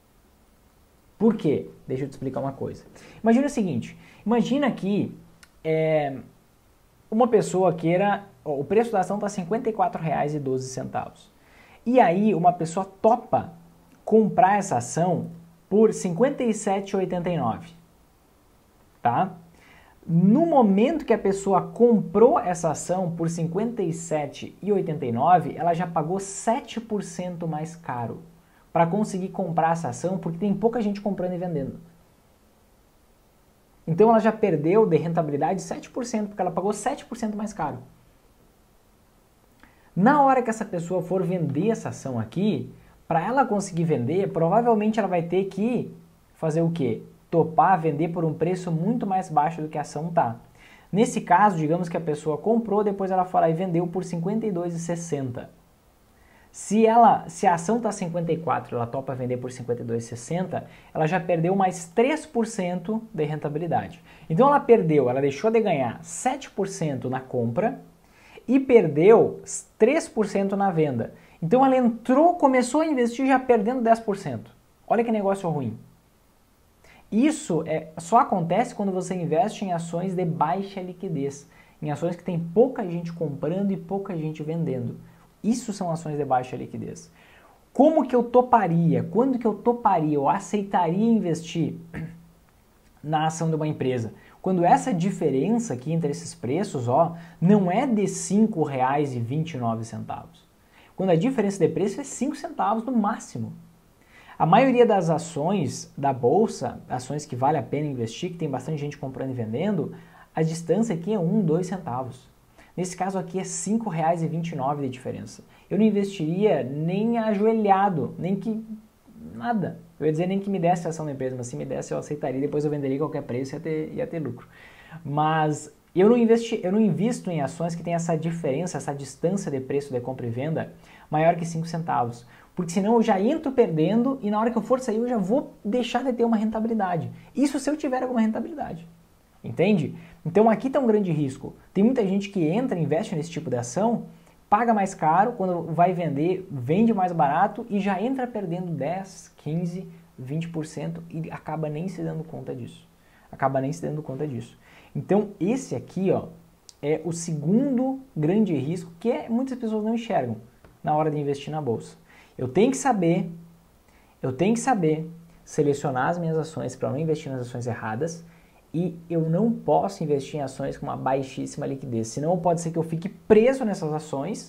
Por quê? Deixa eu te explicar uma coisa. Imagina o seguinte, imagina que é, uma pessoa queira, ó, o preço da ação está cinquenta e quatro reais e doze centavos. E aí uma pessoa topa comprar essa ação por cinquenta e sete reais e oitenta e nove centavos. Tá? No momento que a pessoa comprou essa ação por cinquenta e sete reais e oitenta e nove centavos, ela já pagou sete por cento mais caro para conseguir comprar essa ação, porque tem pouca gente comprando e vendendo. Então ela já perdeu de rentabilidade sete por cento, porque ela pagou sete por cento mais caro. Na hora que essa pessoa for vender essa ação aqui, para ela conseguir vender, provavelmente ela vai ter que fazer o quê? Topar vender por um preço muito mais baixo do que a ação tá. Nesse caso, digamos que a pessoa comprou, depois ela foi lá e vendeu por cinquenta e dois reais e sessenta centavos. Se, ela, se a ação está cinquenta e quatro, ela topa vender por cinquenta e dois reais e sessenta centavos, ela já perdeu mais três por cento de rentabilidade. Então ela perdeu, ela deixou de ganhar sete por cento na compra e perdeu três por cento na venda. Então ela entrou, começou a investir já perdendo dez por cento. Olha que negócio ruim. Isso é, só acontece quando você investe em ações de baixa liquidez, em ações que tem pouca gente comprando e pouca gente vendendo. Isso são ações de baixa liquidez. Como que eu toparia? Quando que eu toparia? Eu aceitaria investir na ação de uma empresa? Quando essa diferença aqui entre esses preços, ó, não é de cinco reais e vinte e nove centavos. Quando a diferença de preço é cinco centavos no máximo. A maioria das ações da bolsa, ações que vale a pena investir, que tem bastante gente comprando e vendendo, a distância aqui é um, dois centavos. Nesse caso aqui é cinco reais e vinte e nove de diferença. Eu não investiria nem ajoelhado, nem que nada. Eu ia dizer nem que me desse a ação da empresa, mas se me desse eu aceitaria, depois eu venderia a qualquer preço e ia ter, ia ter lucro. Mas eu não, investi, eu não invisto em ações que tem essa diferença, essa distância de preço de compra e venda maior que cinco centavos. Porque senão eu já entro perdendo e na hora que eu for sair eu já vou deixar de ter uma rentabilidade. Isso se eu tiver alguma rentabilidade. Entende? Então aqui está um grande risco. Tem muita gente que entra, investe nesse tipo de ação, paga mais caro, quando vai vender, vende mais barato e já entra perdendo dez, quinze, vinte por cento e acaba nem se dando conta disso. Acaba nem se dando conta disso. Então esse aqui, ó, é o segundo grande risco que é, muitas pessoas não enxergam na hora de investir na bolsa. Eu tenho que saber, eu tenho que saber selecionar as minhas ações para não investir nas ações erradas. E eu não posso investir em ações com uma baixíssima liquidez, senão pode ser que eu fique preso nessas ações,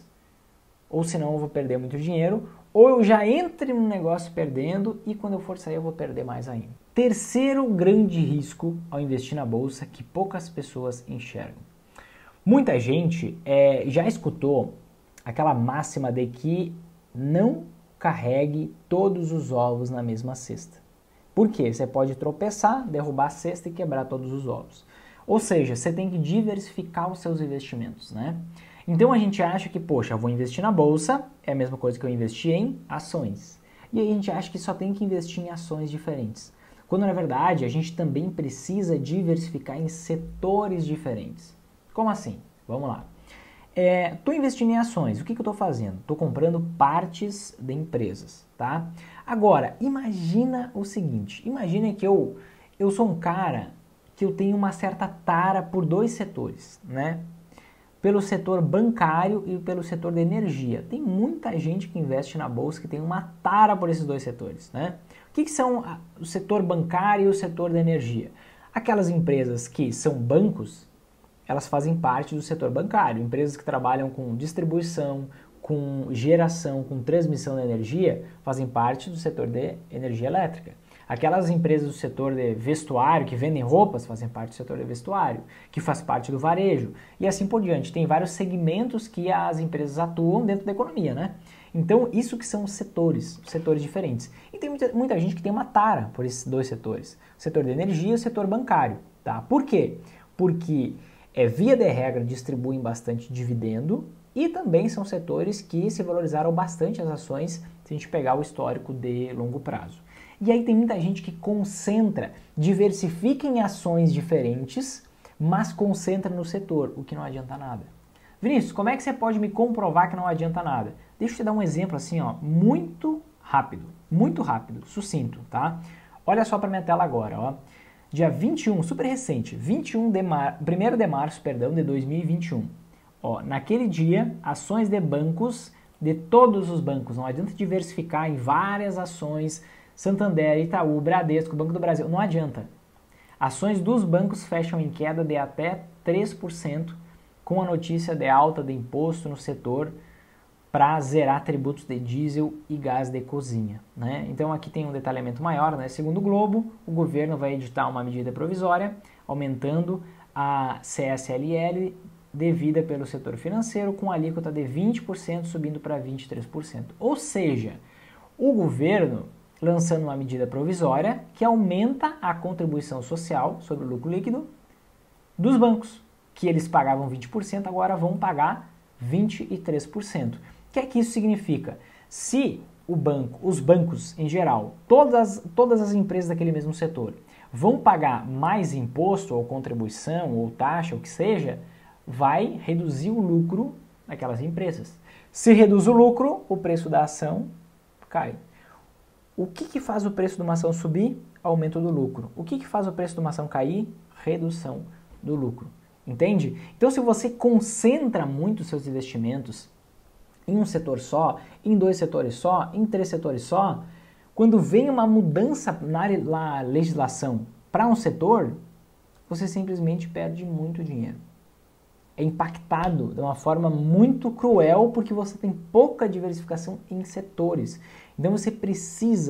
ou senão eu vou perder muito dinheiro, ou eu já entre no negócio perdendo e quando eu for sair eu vou perder mais ainda. Terceiro grande risco ao investir na bolsa que poucas pessoas enxergam. Muita gente é, já escutou aquela máxima de que não carregue todos os ovos na mesma cesta. Por quê? Você pode tropeçar, derrubar a cesta e quebrar todos os ovos. Ou seja, você tem que diversificar os seus investimentos, né? Então a gente acha que, poxa, eu vou investir na bolsa, é a mesma coisa que eu investir em ações. E aí a gente acha que só tem que investir em ações diferentes. Quando na verdade a gente também precisa diversificar em setores diferentes. Como assim? Vamos lá. Estou é, investindo em ações, o que, que eu estou fazendo? Estou comprando partes de empresas, tá? Agora, imagina o seguinte, imagina que eu, eu sou um cara que eu tenho uma certa tara por dois setores, né? Pelo setor bancário e pelo setor de energia. Tem muita gente que investe na bolsa que tem uma tara por esses dois setores, né? O que, que são o setor bancário e o setor de energia? Aquelas empresas que são bancos, elas fazem parte do setor bancário. Empresas que trabalham com distribuição, com geração, com transmissão de energia, fazem parte do setor de energia elétrica. Aquelas empresas do setor de vestuário, que vendem roupas, fazem parte do setor de vestuário, que faz parte do varejo, e assim por diante. Tem vários segmentos que as empresas atuam dentro da economia, né? Então, isso que são os setores, setores diferentes. E tem muita, muita gente que tem uma tara por esses dois setores, o setor de energia e o setor bancário, tá? Por quê? Porque, é, via de regra, distribuem bastante dividendo e também são setores que se valorizaram bastante as ações se a gente pegar o histórico de longo prazo. E aí tem muita gente que concentra, diversifica em ações diferentes, mas concentra no setor, o que não adianta nada. Vinícius, como é que você pode me comprovar que não adianta nada? Deixa eu te dar um exemplo assim, ó, muito rápido, muito rápido, sucinto, tá? Olha só para minha tela agora, ó. Dia vinte e um, super recente, vinte e um de mar... primeiro de março, perdão, de dois mil e vinte e um. Ó, naquele dia, ações de bancos, de todos os bancos, não adianta diversificar em várias ações, Santander, Itaú, Bradesco, Banco do Brasil, não adianta. Ações dos bancos fecham em queda de até três por cento com a notícia de alta de imposto no setor para zerar tributos de diesel e gás de cozinha, né? Então aqui tem um detalhamento maior, né? Segundo o Globo, o governo vai editar uma medida provisória aumentando a C S L L devida pelo setor financeiro com alíquota de vinte por cento subindo para vinte e três por cento. Ou seja, o governo lançando uma medida provisória que aumenta a contribuição social sobre o lucro líquido dos bancos, que eles pagavam vinte por cento, agora vão pagar vinte e três por cento. O que é que isso significa? Se o banco, os bancos em geral, todas, todas as empresas daquele mesmo setor, vão pagar mais imposto ou contribuição ou taxa, ou o que seja, vai reduzir o lucro daquelas empresas. Se reduz o lucro, o preço da ação cai. O que, que faz o preço de uma ação subir? Aumento do lucro. O que, que faz o preço de uma ação cair? Redução do lucro. Entende? Então, se você concentra muito os seus investimentos em um setor só, em dois setores só, em três setores só, quando vem uma mudança na, na legislação para um setor, você simplesmente perde muito dinheiro. É impactado de uma forma muito cruel porque você tem pouca diversificação em setores. Então você precisa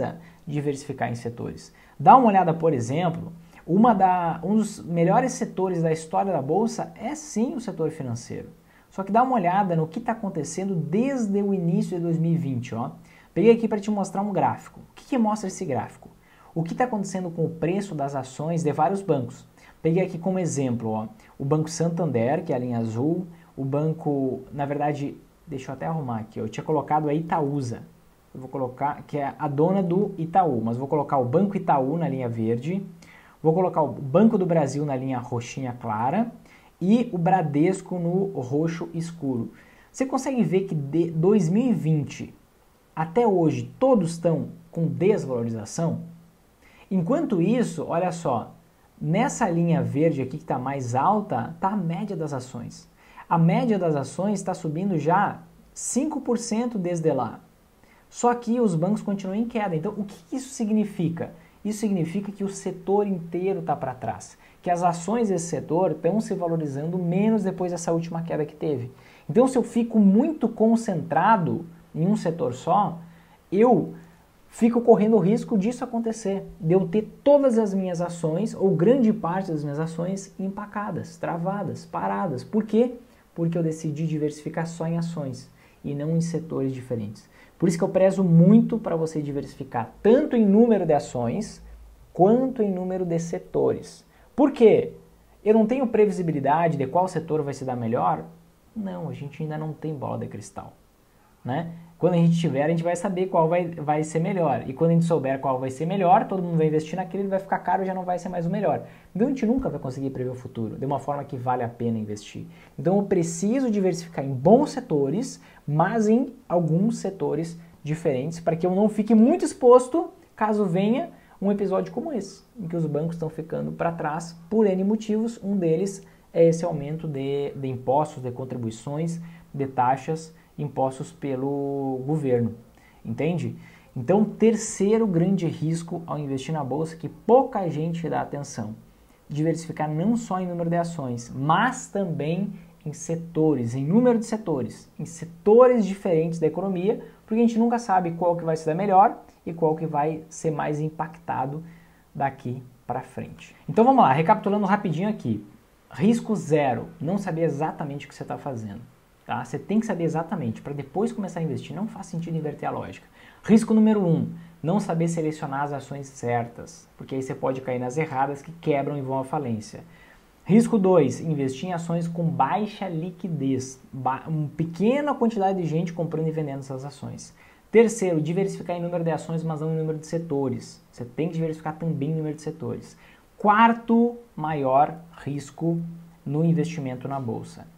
diversificar em setores. Dá uma olhada, por exemplo, uma da, um dos melhores setores da história da Bolsa é sim o setor financeiro. Só que dá uma olhada no que está acontecendo desde o início de dois mil e vinte. Ó. Peguei aqui para te mostrar um gráfico. O que, que mostra esse gráfico? O que está acontecendo com o preço das ações de vários bancos. Peguei aqui como exemplo ó, o Banco Santander, que é a linha azul, o banco, na verdade, deixa eu até arrumar aqui, ó, eu tinha colocado a Itaúsa, eu vou colocar, que é a dona do Itaú, mas vou colocar o Banco Itaú na linha verde, vou colocar o Banco do Brasil na linha roxinha clara e o Bradesco no roxo escuro. Você consegue ver que de dois mil e vinte até hoje todos estão com desvalorização? Enquanto isso, olha só, nessa linha verde aqui que está mais alta, está a média das ações. A média das ações está subindo já cinco por cento desde lá. Só que os bancos continuam em queda. Então, o que isso significa? Isso significa que o setor inteiro está para trás. Que as ações desse setor estão se valorizando menos depois dessa última queda que teve. Então, se eu fico muito concentrado em um setor só, eu fico correndo o risco disso acontecer, de eu ter todas as minhas ações, ou grande parte das minhas ações, empacadas, travadas, paradas. Por quê? Porque eu decidi diversificar só em ações e não em setores diferentes. Por isso que eu prezo muito para você diversificar tanto em número de ações quanto em número de setores. Por quê? Eu não tenho previsibilidade de qual setor vai se dar melhor? Não, a gente ainda não tem bola de cristal, né? Quando a gente tiver, a gente vai saber qual vai, vai ser melhor. E quando a gente souber qual vai ser melhor, todo mundo vai investir naquele, ele vai ficar caro e já não vai ser mais o melhor. Então a gente nunca vai conseguir prever o futuro de uma forma que vale a pena investir. Então eu preciso diversificar em bons setores, mas em alguns setores diferentes, para que eu não fique muito exposto caso venha um episódio como esse, em que os bancos estão ficando para trás por N motivos. Um deles é esse aumento de, de impostos, de contribuições, de taxas, impostos pelo governo, entende? Então, terceiro grande risco ao investir na bolsa que pouca gente dá atenção, diversificar não só em número de ações, mas também em setores, em número de setores, em setores diferentes da economia, porque a gente nunca sabe qual que vai se dar melhor e qual que vai ser mais impactado daqui para frente. Então vamos lá, recapitulando rapidinho aqui. Risco zero, não saber exatamente o que você está fazendo. Tá? Você tem que saber exatamente, para depois começar a investir, não faz sentido inverter a lógica. Risco número um, não saber selecionar as ações certas, porque aí você pode cair nas erradas que quebram e vão à falência. Risco dois, investir em ações com baixa liquidez, ba uma pequena quantidade de gente comprando e vendendo essas ações. Terceiro, diversificar em número de ações, mas não em número de setores. Você tem que diversificar também em número de setores. Quarto maior risco no investimento na bolsa,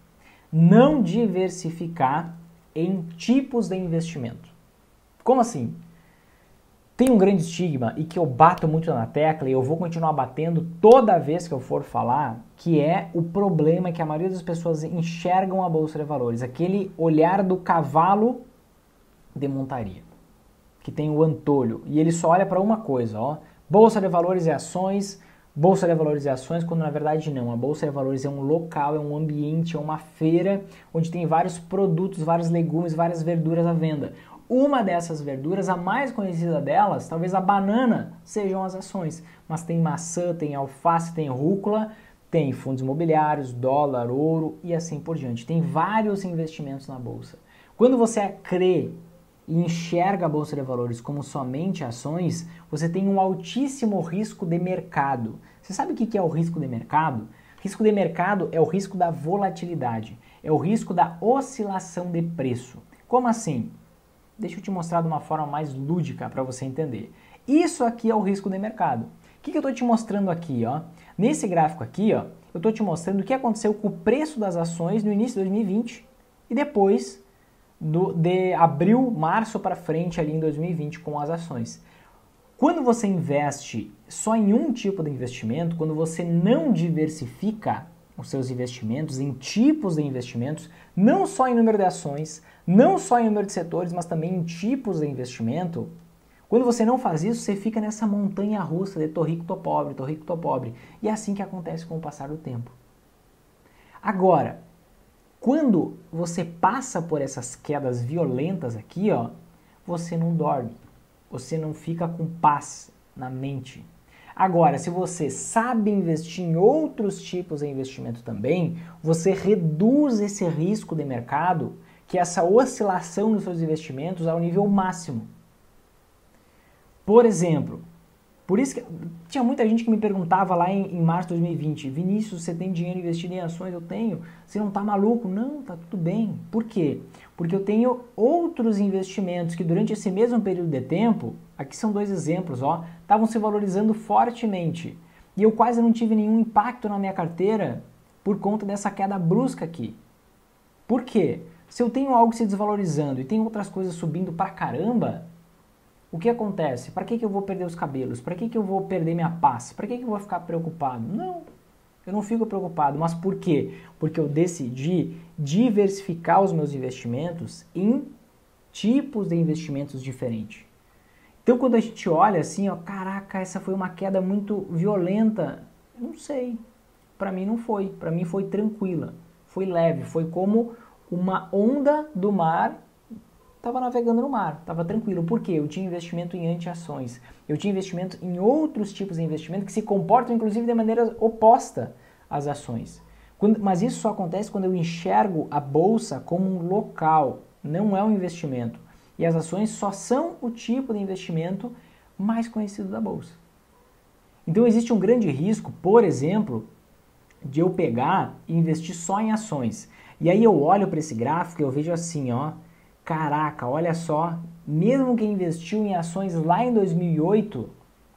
não diversificar em tipos de investimento. Como assim? Tem um grande estigma e que eu bato muito na tecla e eu vou continuar batendo toda vez que eu for falar, que é o problema que a maioria das pessoas enxergam a bolsa de valores, aquele olhar do cavalo de montaria, que tem o antolho e ele só olha para uma coisa, ó, bolsa de valores e ações. Bolsa de Valores e Ações, quando na verdade não. A Bolsa de Valores é um local, é um ambiente, é uma feira onde tem vários produtos, vários legumes, várias verduras à venda. Uma dessas verduras, a mais conhecida delas, talvez a banana, sejam as ações. Mas tem maçã, tem alface, tem rúcula, tem fundos imobiliários, dólar, ouro e assim por diante. Tem vários investimentos na Bolsa. Quando você crê e enxerga a Bolsa de Valores como somente ações, você tem um altíssimo risco de mercado. Você sabe o que é o risco de mercado? Risco de mercado é o risco da volatilidade, é o risco da oscilação de preço. Como assim? Deixa eu te mostrar de uma forma mais lúdica para você entender. Isso aqui é o risco de mercado. O que, que eu estou te mostrando aqui? Ó? Nesse gráfico aqui, ó, eu estou te mostrando o que aconteceu com o preço das ações no início de dois mil e vinte e depois Do, de abril, março para frente ali em dois mil e vinte com as ações. Quando você investe só em um tipo de investimento, quando você não diversifica os seus investimentos em tipos de investimentos, não só em número de ações, não só em número de setores, mas também em tipos de investimento, quando você não faz isso, você fica nessa montanha russa de tô rico, tô pobre, tô rico, tô pobre. E é assim que acontece com o passar do tempo. Agora, quando você passa por essas quedas violentas aqui, ó, você não dorme. você não fica com paz na mente. Agora, se você sabe investir em outros tipos de investimento também, você reduz esse risco de mercado, que é essa oscilação nos seus investimentos ao nível máximo. Por exemplo, por isso que tinha muita gente que me perguntava lá em, em março de dois mil e vinte, Vinícius, você tem dinheiro investido em ações? Eu tenho. Você não está maluco? Não, tá tudo bem. Por quê? Porque eu tenho outros investimentos que durante esse mesmo período de tempo, aqui são dois exemplos, ó, estavam se valorizando fortemente. E eu quase não tive nenhum impacto na minha carteira por conta dessa queda brusca aqui. Por quê? Se eu tenho algo se desvalorizando e tem outras coisas subindo pra caramba, o que acontece? Para que, que eu vou perder os cabelos? Para que, que eu vou perder minha paz? Para que, que eu vou ficar preocupado? Não, eu não fico preocupado. Mas por quê? Porque eu decidi diversificar os meus investimentos em tipos de investimentos diferentes. Então, quando a gente olha assim, ó, caraca, essa foi uma queda muito violenta. Não sei. Para mim não foi. Para mim foi tranquila. Foi leve. Foi como uma onda do mar. Estava navegando no mar, estava tranquilo. Por quê? Eu tinha investimento em anti-ações. Eu tinha investimento em outros tipos de investimento que se comportam, inclusive, de maneira oposta às ações. Quando, mas isso só acontece quando eu enxergo a bolsa como um local, não é um investimento. E as ações só são o tipo de investimento mais conhecido da bolsa. Então existe um grande risco, por exemplo, de eu pegar e investir só em ações. E aí eu olho para esse gráfico e eu vejo assim, ó, caraca, olha só, mesmo quem investiu em ações lá em dois mil e oito,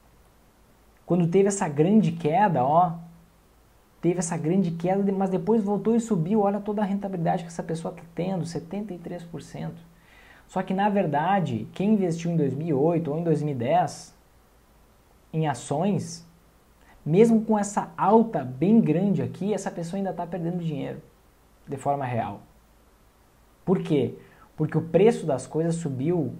quando teve essa grande queda, ó, teve essa grande queda, mas depois voltou e subiu, olha toda a rentabilidade que essa pessoa está tendo, setenta e três por cento. Só que, na verdade, quem investiu em dois mil e oito ou em dois mil e dez em ações, mesmo com essa alta bem grande aqui, essa pessoa ainda está perdendo dinheiro de forma real. Por quê? Porque o preço das coisas subiu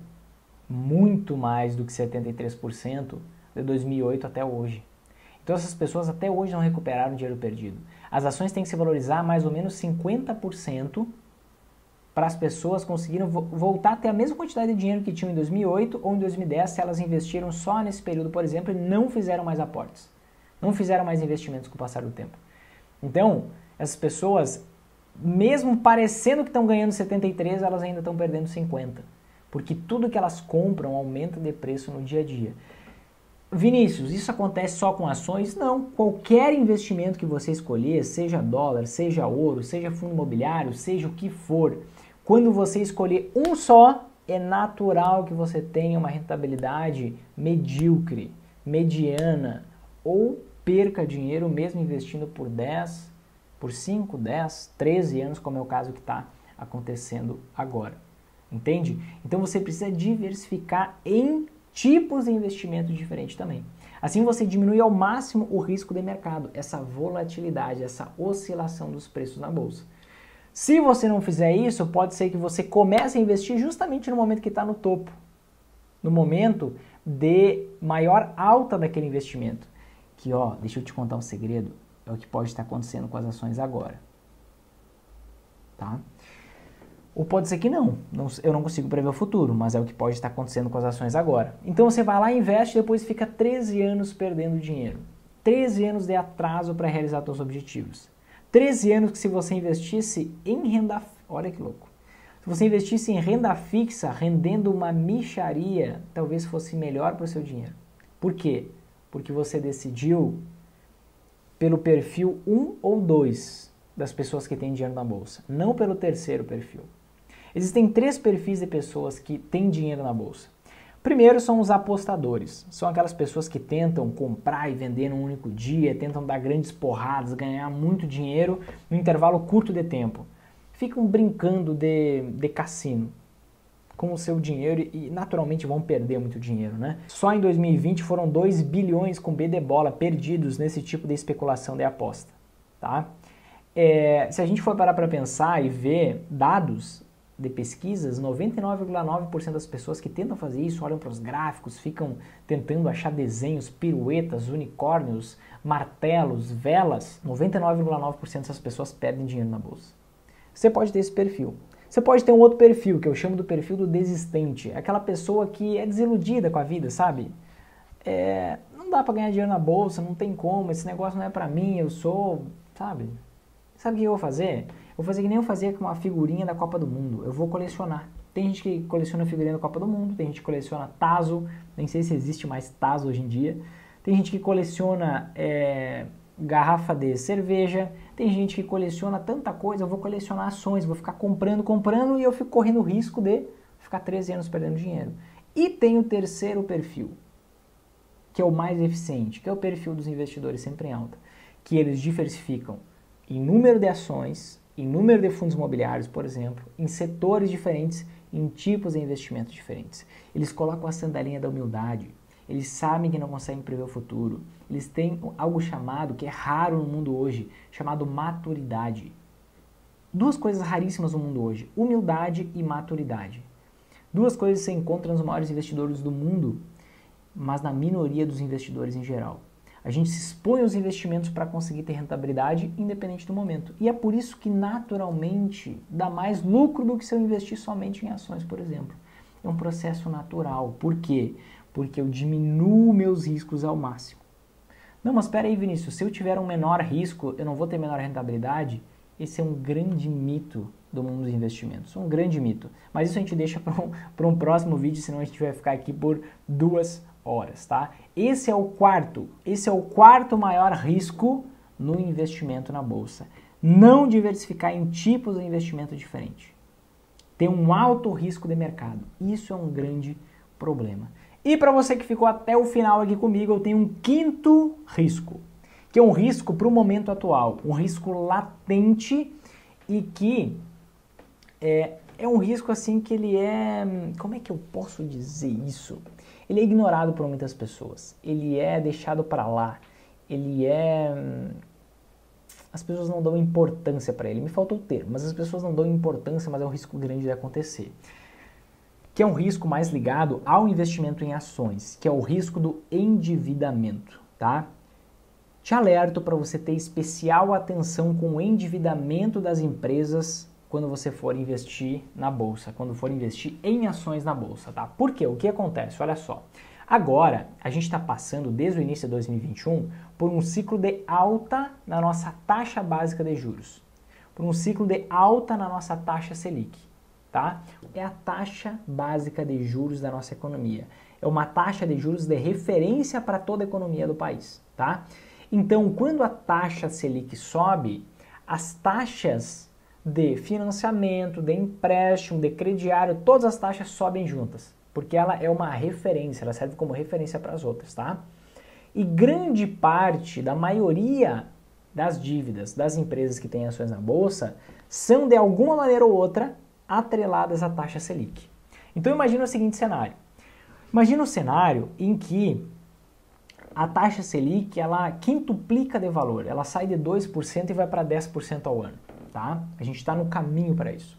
muito mais do que setenta e três por cento de dois mil e oito até hoje. Então essas pessoas até hoje não recuperaram o dinheiro perdido. As ações têm que se valorizar mais ou menos cinquenta por cento para as pessoas conseguirem vo voltar a ter a mesma quantidade de dinheiro que tinham em dois mil e oito ou em dois mil e dez se elas investiram só nesse período, por exemplo, e não fizeram mais aportes. Não fizeram mais investimentos com o passar do tempo. Então, essas pessoas, mesmo parecendo que estão ganhando setenta e três, elas ainda estão perdendo cinquenta. Porque tudo que elas compram aumenta de preço no dia a dia. Vinícius, isso acontece só com ações? Não. Qualquer investimento que você escolher, seja dólar, seja ouro, seja fundo imobiliário, seja o que for, quando você escolher um só, é natural que você tenha uma rentabilidade medíocre, mediana, ou perca dinheiro mesmo investindo por dez, por cinco, dez, treze anos, como é o caso que está acontecendo agora. Entende? Então você precisa diversificar em tipos de investimento diferentes também. Assim você diminui ao máximo o risco de mercado, essa volatilidade, essa oscilação dos preços na bolsa. Se você não fizer isso, pode ser que você comece a investir justamente no momento que está no topo, no momento de maior alta daquele investimento. Que, ó, deixa eu te contar um segredo, é o que pode estar acontecendo com as ações agora. Tá? Ou pode ser que não, não, eu não consigo prever o futuro, mas é o que pode estar acontecendo com as ações agora. Então você vai lá, investe e depois fica treze anos perdendo dinheiro. treze anos de atraso para realizar seus objetivos. treze anos que se você investisse em renda... Olha que louco. Se você investisse em renda fixa, rendendo uma mixaria, talvez fosse melhor para o seu dinheiro. Por quê? Porque você decidiu pelo perfil um ou dois das pessoas que têm dinheiro na bolsa, não pelo terceiro perfil. Existem três perfis de pessoas que têm dinheiro na bolsa. Primeiro são os apostadores. São aquelas pessoas que tentam comprar e vender num único dia, tentam dar grandes porradas, ganhar muito dinheiro num intervalo curto de tempo. Ficam brincando de, de cassino com o seu dinheiro e naturalmente vão perder muito dinheiro, né? Só em dois mil e vinte foram dois bilhões com B de bola perdidos nesse tipo de especulação de aposta, tá? É, se a gente for parar para pensar e ver dados de pesquisas, noventa e nove vírgula nove por cento das pessoas que tentam fazer isso olham para os gráficos, ficam tentando achar desenhos, piruetas, unicórnios, martelos, velas. noventa e nove vírgula nove por cento dessas pessoas perdem dinheiro na bolsa. Você pode ter esse perfil. Você pode ter um outro perfil, que eu chamo do perfil do desistente. Aquela pessoa que é desiludida com a vida, sabe? É, não dá pra ganhar dinheiro na bolsa, não tem como, esse negócio não é pra mim, eu sou, sabe? Sabe o que eu vou fazer? Eu vou fazer que nem eu fazia com uma figurinha da Copa do Mundo. Eu vou colecionar. Tem gente que coleciona figurinha da Copa do Mundo, tem gente que coleciona tazo, nem sei se existe mais tazo hoje em dia. Tem gente que coleciona é, garrafa de cerveja, tem gente que coleciona tanta coisa, eu vou colecionar ações, vou ficar comprando, comprando e eu fico correndo o risco de ficar treze anos perdendo dinheiro. E tem o terceiro perfil, que é o mais eficiente, que é o perfil dos investidores sempre em alta, que eles diversificam em número de ações, em número de fundos imobiliários, por exemplo, em setores diferentes, em tipos de investimentos diferentes. Eles colocam a sandalinha da humildade, eles sabem que não conseguem prever o futuro, eles têm algo chamado, que é raro no mundo hoje, chamado maturidade. Duas coisas raríssimas no mundo hoje, humildade e maturidade. Duas coisas que você encontra nos maiores investidores do mundo, mas na minoria dos investidores em geral. A gente se expõe aos investimentos para conseguir ter rentabilidade independente do momento. E é por isso que naturalmente dá mais lucro do que se eu investir somente em ações, por exemplo. É um processo natural. Por quê? Porque eu diminuo meus riscos ao máximo. Não, mas espera aí, Vinícius, se eu tiver um menor risco, eu não vou ter menor rentabilidade? Esse é um grande mito do mundo dos investimentos. Um grande mito. Mas isso a gente deixa para um, para um próximo vídeo, senão a gente vai ficar aqui por duas horas, tá? Esse é o quarto, esse é o quarto maior risco no investimento na bolsa. Não diversificar em tipos de investimento diferente. Tem um alto risco de mercado. Isso é um grande problema. E para você que ficou até o final aqui comigo, eu tenho um quinto risco, que é um risco para o momento atual, um risco latente e que é, é um risco assim que ele é, como é que eu posso dizer isso? Ele é ignorado por muitas pessoas, ele é deixado para lá, ele é... As pessoas não dão importância para ele, me faltou o termo, mas as pessoas não dão importância, mas é um risco grande de acontecer. Que é um risco mais ligado ao investimento em ações, que é o risco do endividamento, tá? Te alerto para você ter especial atenção com o endividamento das empresas quando você for investir na bolsa, quando for investir em ações na bolsa, tá? Por quê? O que acontece? Olha só. Agora, a gente está passando, desde o início de dois mil e vinte e um, por um ciclo de alta na nossa taxa básica de juros. Por um ciclo de alta na nossa taxa Selic, tá? É a taxa básica de juros da nossa economia. É uma taxa de juros de referência para toda a economia do país, tá? Então, quando a taxa Selic sobe, as taxas de financiamento, de empréstimo, de crediário, todas as taxas sobem juntas, porque ela é uma referência, ela serve como referência para as outras, tá? E grande parte da maioria das dívidas das empresas que têm ações na bolsa são, de alguma maneira ou outra, atreladas à taxa Selic. Então imagina o seguinte cenário. Imagina um cenário em que a taxa Selic, ela quintuplica de valor, ela sai de dois por cento e vai para dez por cento ao ano, tá? A gente está no caminho para isso.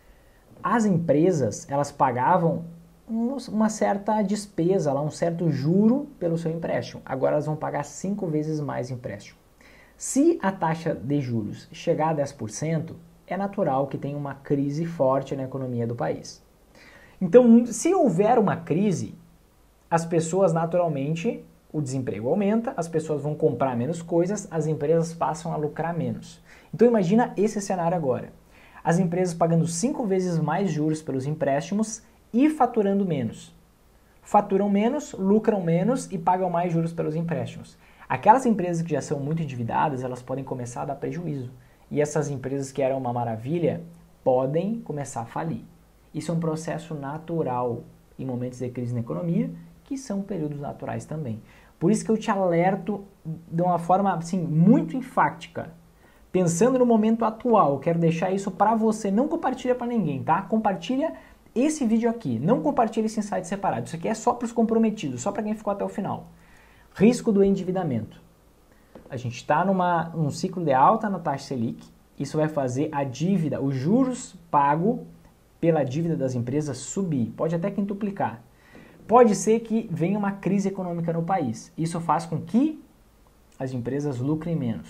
As empresas, elas pagavam uma certa despesa, lá, um certo juro pelo seu empréstimo. Agora elas vão pagar cinco vezes mais empréstimo. Se a taxa de juros chegar a dez por cento, é natural que tenha uma crise forte na economia do país. Então, se houver uma crise, as pessoas naturalmente, o desemprego aumenta, as pessoas vão comprar menos coisas, as empresas passam a lucrar menos. Então imagina esse cenário agora. As empresas pagando cinco vezes mais juros pelos empréstimos e faturando menos. Faturam menos, lucram menos e pagam mais juros pelos empréstimos. Aquelas empresas que já são muito endividadas, elas podem começar a dar prejuízo. E essas empresas que eram uma maravilha, podem começar a falir. Isso é um processo natural em momentos de crise na economia, que são períodos naturais também. Por isso que eu te alerto de uma forma assim, muito enfática. Pensando no momento atual, eu quero deixar isso para você, não compartilha para ninguém, tá? Compartilha esse vídeo aqui, não compartilha esse insight separado. Isso aqui é só para os comprometidos, só para quem ficou até o final. Risco do endividamento. A gente está num ciclo de alta na taxa Selic, isso vai fazer a dívida, os juros pago pela dívida das empresas subir, pode até quintuplicar. Pode ser que venha uma crise econômica no país, isso faz com que as empresas lucrem menos.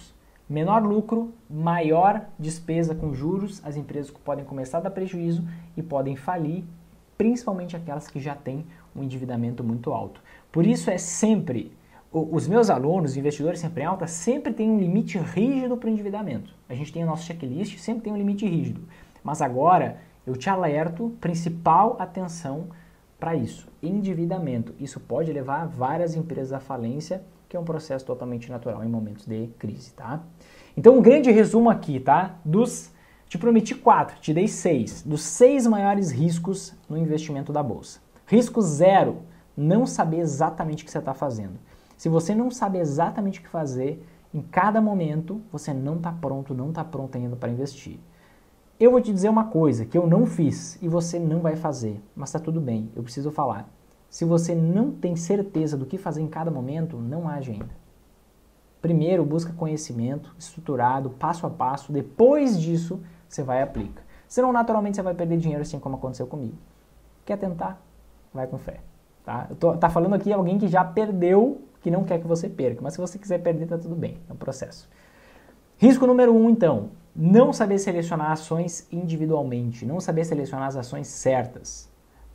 Menor lucro, maior despesa com juros, as empresas podem começar a dar prejuízo e podem falir, principalmente aquelas que já têm um endividamento muito alto. Por isso é sempre, os meus alunos, investidores sempre em alta, sempre tem um limite rígido para o endividamento. A gente tem o nosso checklist, sempre tem um limite rígido. Mas agora eu te alerto, principal atenção para isso, endividamento. Isso pode levar várias empresas à falência, que é um processo totalmente natural em momentos de crise, tá? Então, um grande resumo aqui, tá? Dos, te prometi quatro, te dei seis, dos seis maiores riscos no investimento da bolsa. Risco zero, não saber exatamente o que você está fazendo. Se você não sabe exatamente o que fazer, em cada momento, você não está pronto, não está pronto ainda para investir. Eu vou te dizer uma coisa que eu não fiz e você não vai fazer, mas está tudo bem, eu preciso falar. Se você não tem certeza do que fazer em cada momento, não age ainda. Primeiro, busca conhecimento estruturado, passo a passo. Depois disso, você vai e aplica. Senão, naturalmente, você vai perder dinheiro assim como aconteceu comigo. Quer tentar? Vai com fé. Tá? Eu tô, tá falando aqui alguém que já perdeu, que não quer que você perca. Mas se você quiser perder, tá tudo bem. É um processo. Risco número um, então. Não saber selecionar ações individualmente. Não saber selecionar as ações certas.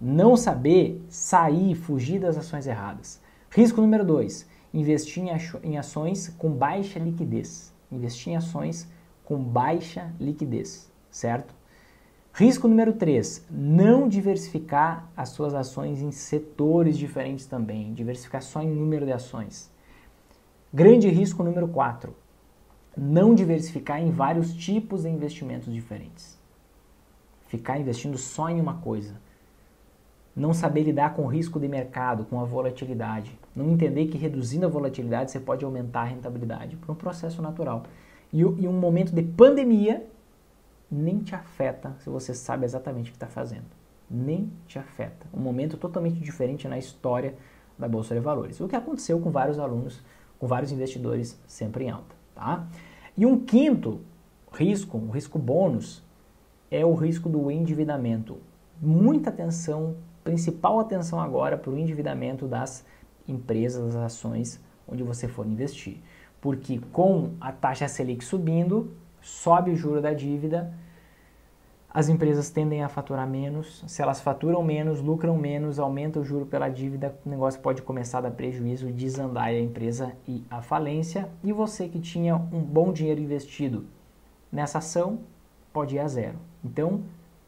Não saber sair, fugir das ações erradas. Risco número dois, investir em ações com baixa liquidez. Investir em ações com baixa liquidez, certo? Risco número três, não diversificar as suas ações em setores diferentes também. Diversificar só em número de ações. Grande risco número quatro, não diversificar em vários tipos de investimentos diferentes. Ficar investindo só em uma coisa. Não saber lidar com o risco de mercado, com a volatilidade. Não entender que reduzindo a volatilidade você pode aumentar a rentabilidade por um processo natural. E, e um momento de pandemia nem te afeta se você sabe exatamente o que está fazendo. Nem te afeta. Um momento totalmente diferente na história da Bolsa de Valores. O que aconteceu com vários alunos, com vários investidores sempre em alta. Tá? E um quinto risco, um risco bônus, é o risco do endividamento. Muita atenção, principal atenção agora para o endividamento das empresas, das ações onde você for investir. Porque com a taxa Selic subindo, sobe o juro da dívida, as empresas tendem a faturar menos. Se elas faturam menos, lucram menos, aumenta o juro pela dívida, o negócio pode começar a dar prejuízo, desandar e a empresa ir à falência. E você que tinha um bom dinheiro investido nessa ação, pode ir a zero. Então,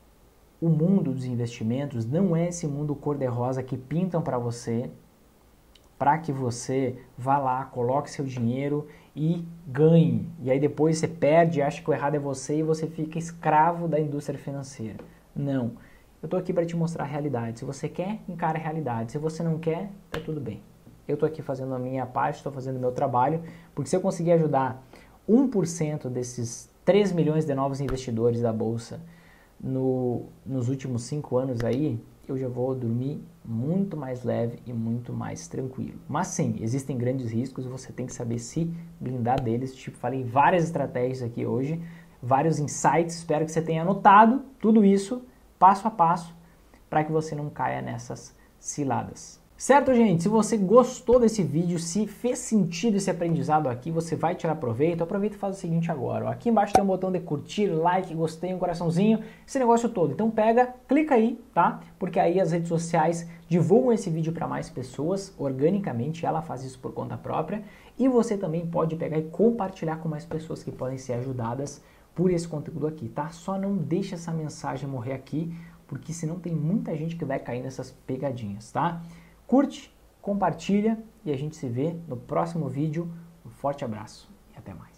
o mundo dos investimentos não é esse mundo cor-de-rosa que pintam para você, para que você vá lá, coloque seu dinheiro e ganhe. E aí depois você perde, acha que o errado é você e você fica escravo da indústria financeira. Não. Eu estou aqui para te mostrar a realidade. Se você quer, encara a realidade. Se você não quer, tá tudo bem. Eu estou aqui fazendo a minha parte, estou fazendo o meu trabalho, porque se eu conseguir ajudar um por cento desses três milhões de novos investidores da Bolsa No, nos últimos cinco anos aí, eu já vou dormir muito mais leve e muito mais tranquilo. Mas sim, existem grandes riscos e você tem que saber se blindar deles. Tipo, falei várias estratégias aqui hoje, vários insights, espero que você tenha anotado tudo isso, passo a passo, para que você não caia nessas ciladas. Certo, gente? Se você gostou desse vídeo, se fez sentido esse aprendizado aqui, você vai tirar proveito, aproveita e faz o seguinte agora. Ó. Aqui embaixo tem um botão de curtir, like, gostei, um coraçãozinho, esse negócio todo. Então pega, clica aí, tá? Porque aí as redes sociais divulgam esse vídeo para mais pessoas, organicamente, ela faz isso por conta própria. E você também pode pegar e compartilhar com mais pessoas que podem ser ajudadas por esse conteúdo aqui, tá? Só não deixa essa mensagem morrer aqui, porque senão tem muita gente que vai cair nessas pegadinhas, tá? Curte, compartilha e a gente se vê no próximo vídeo. Um forte abraço e até mais.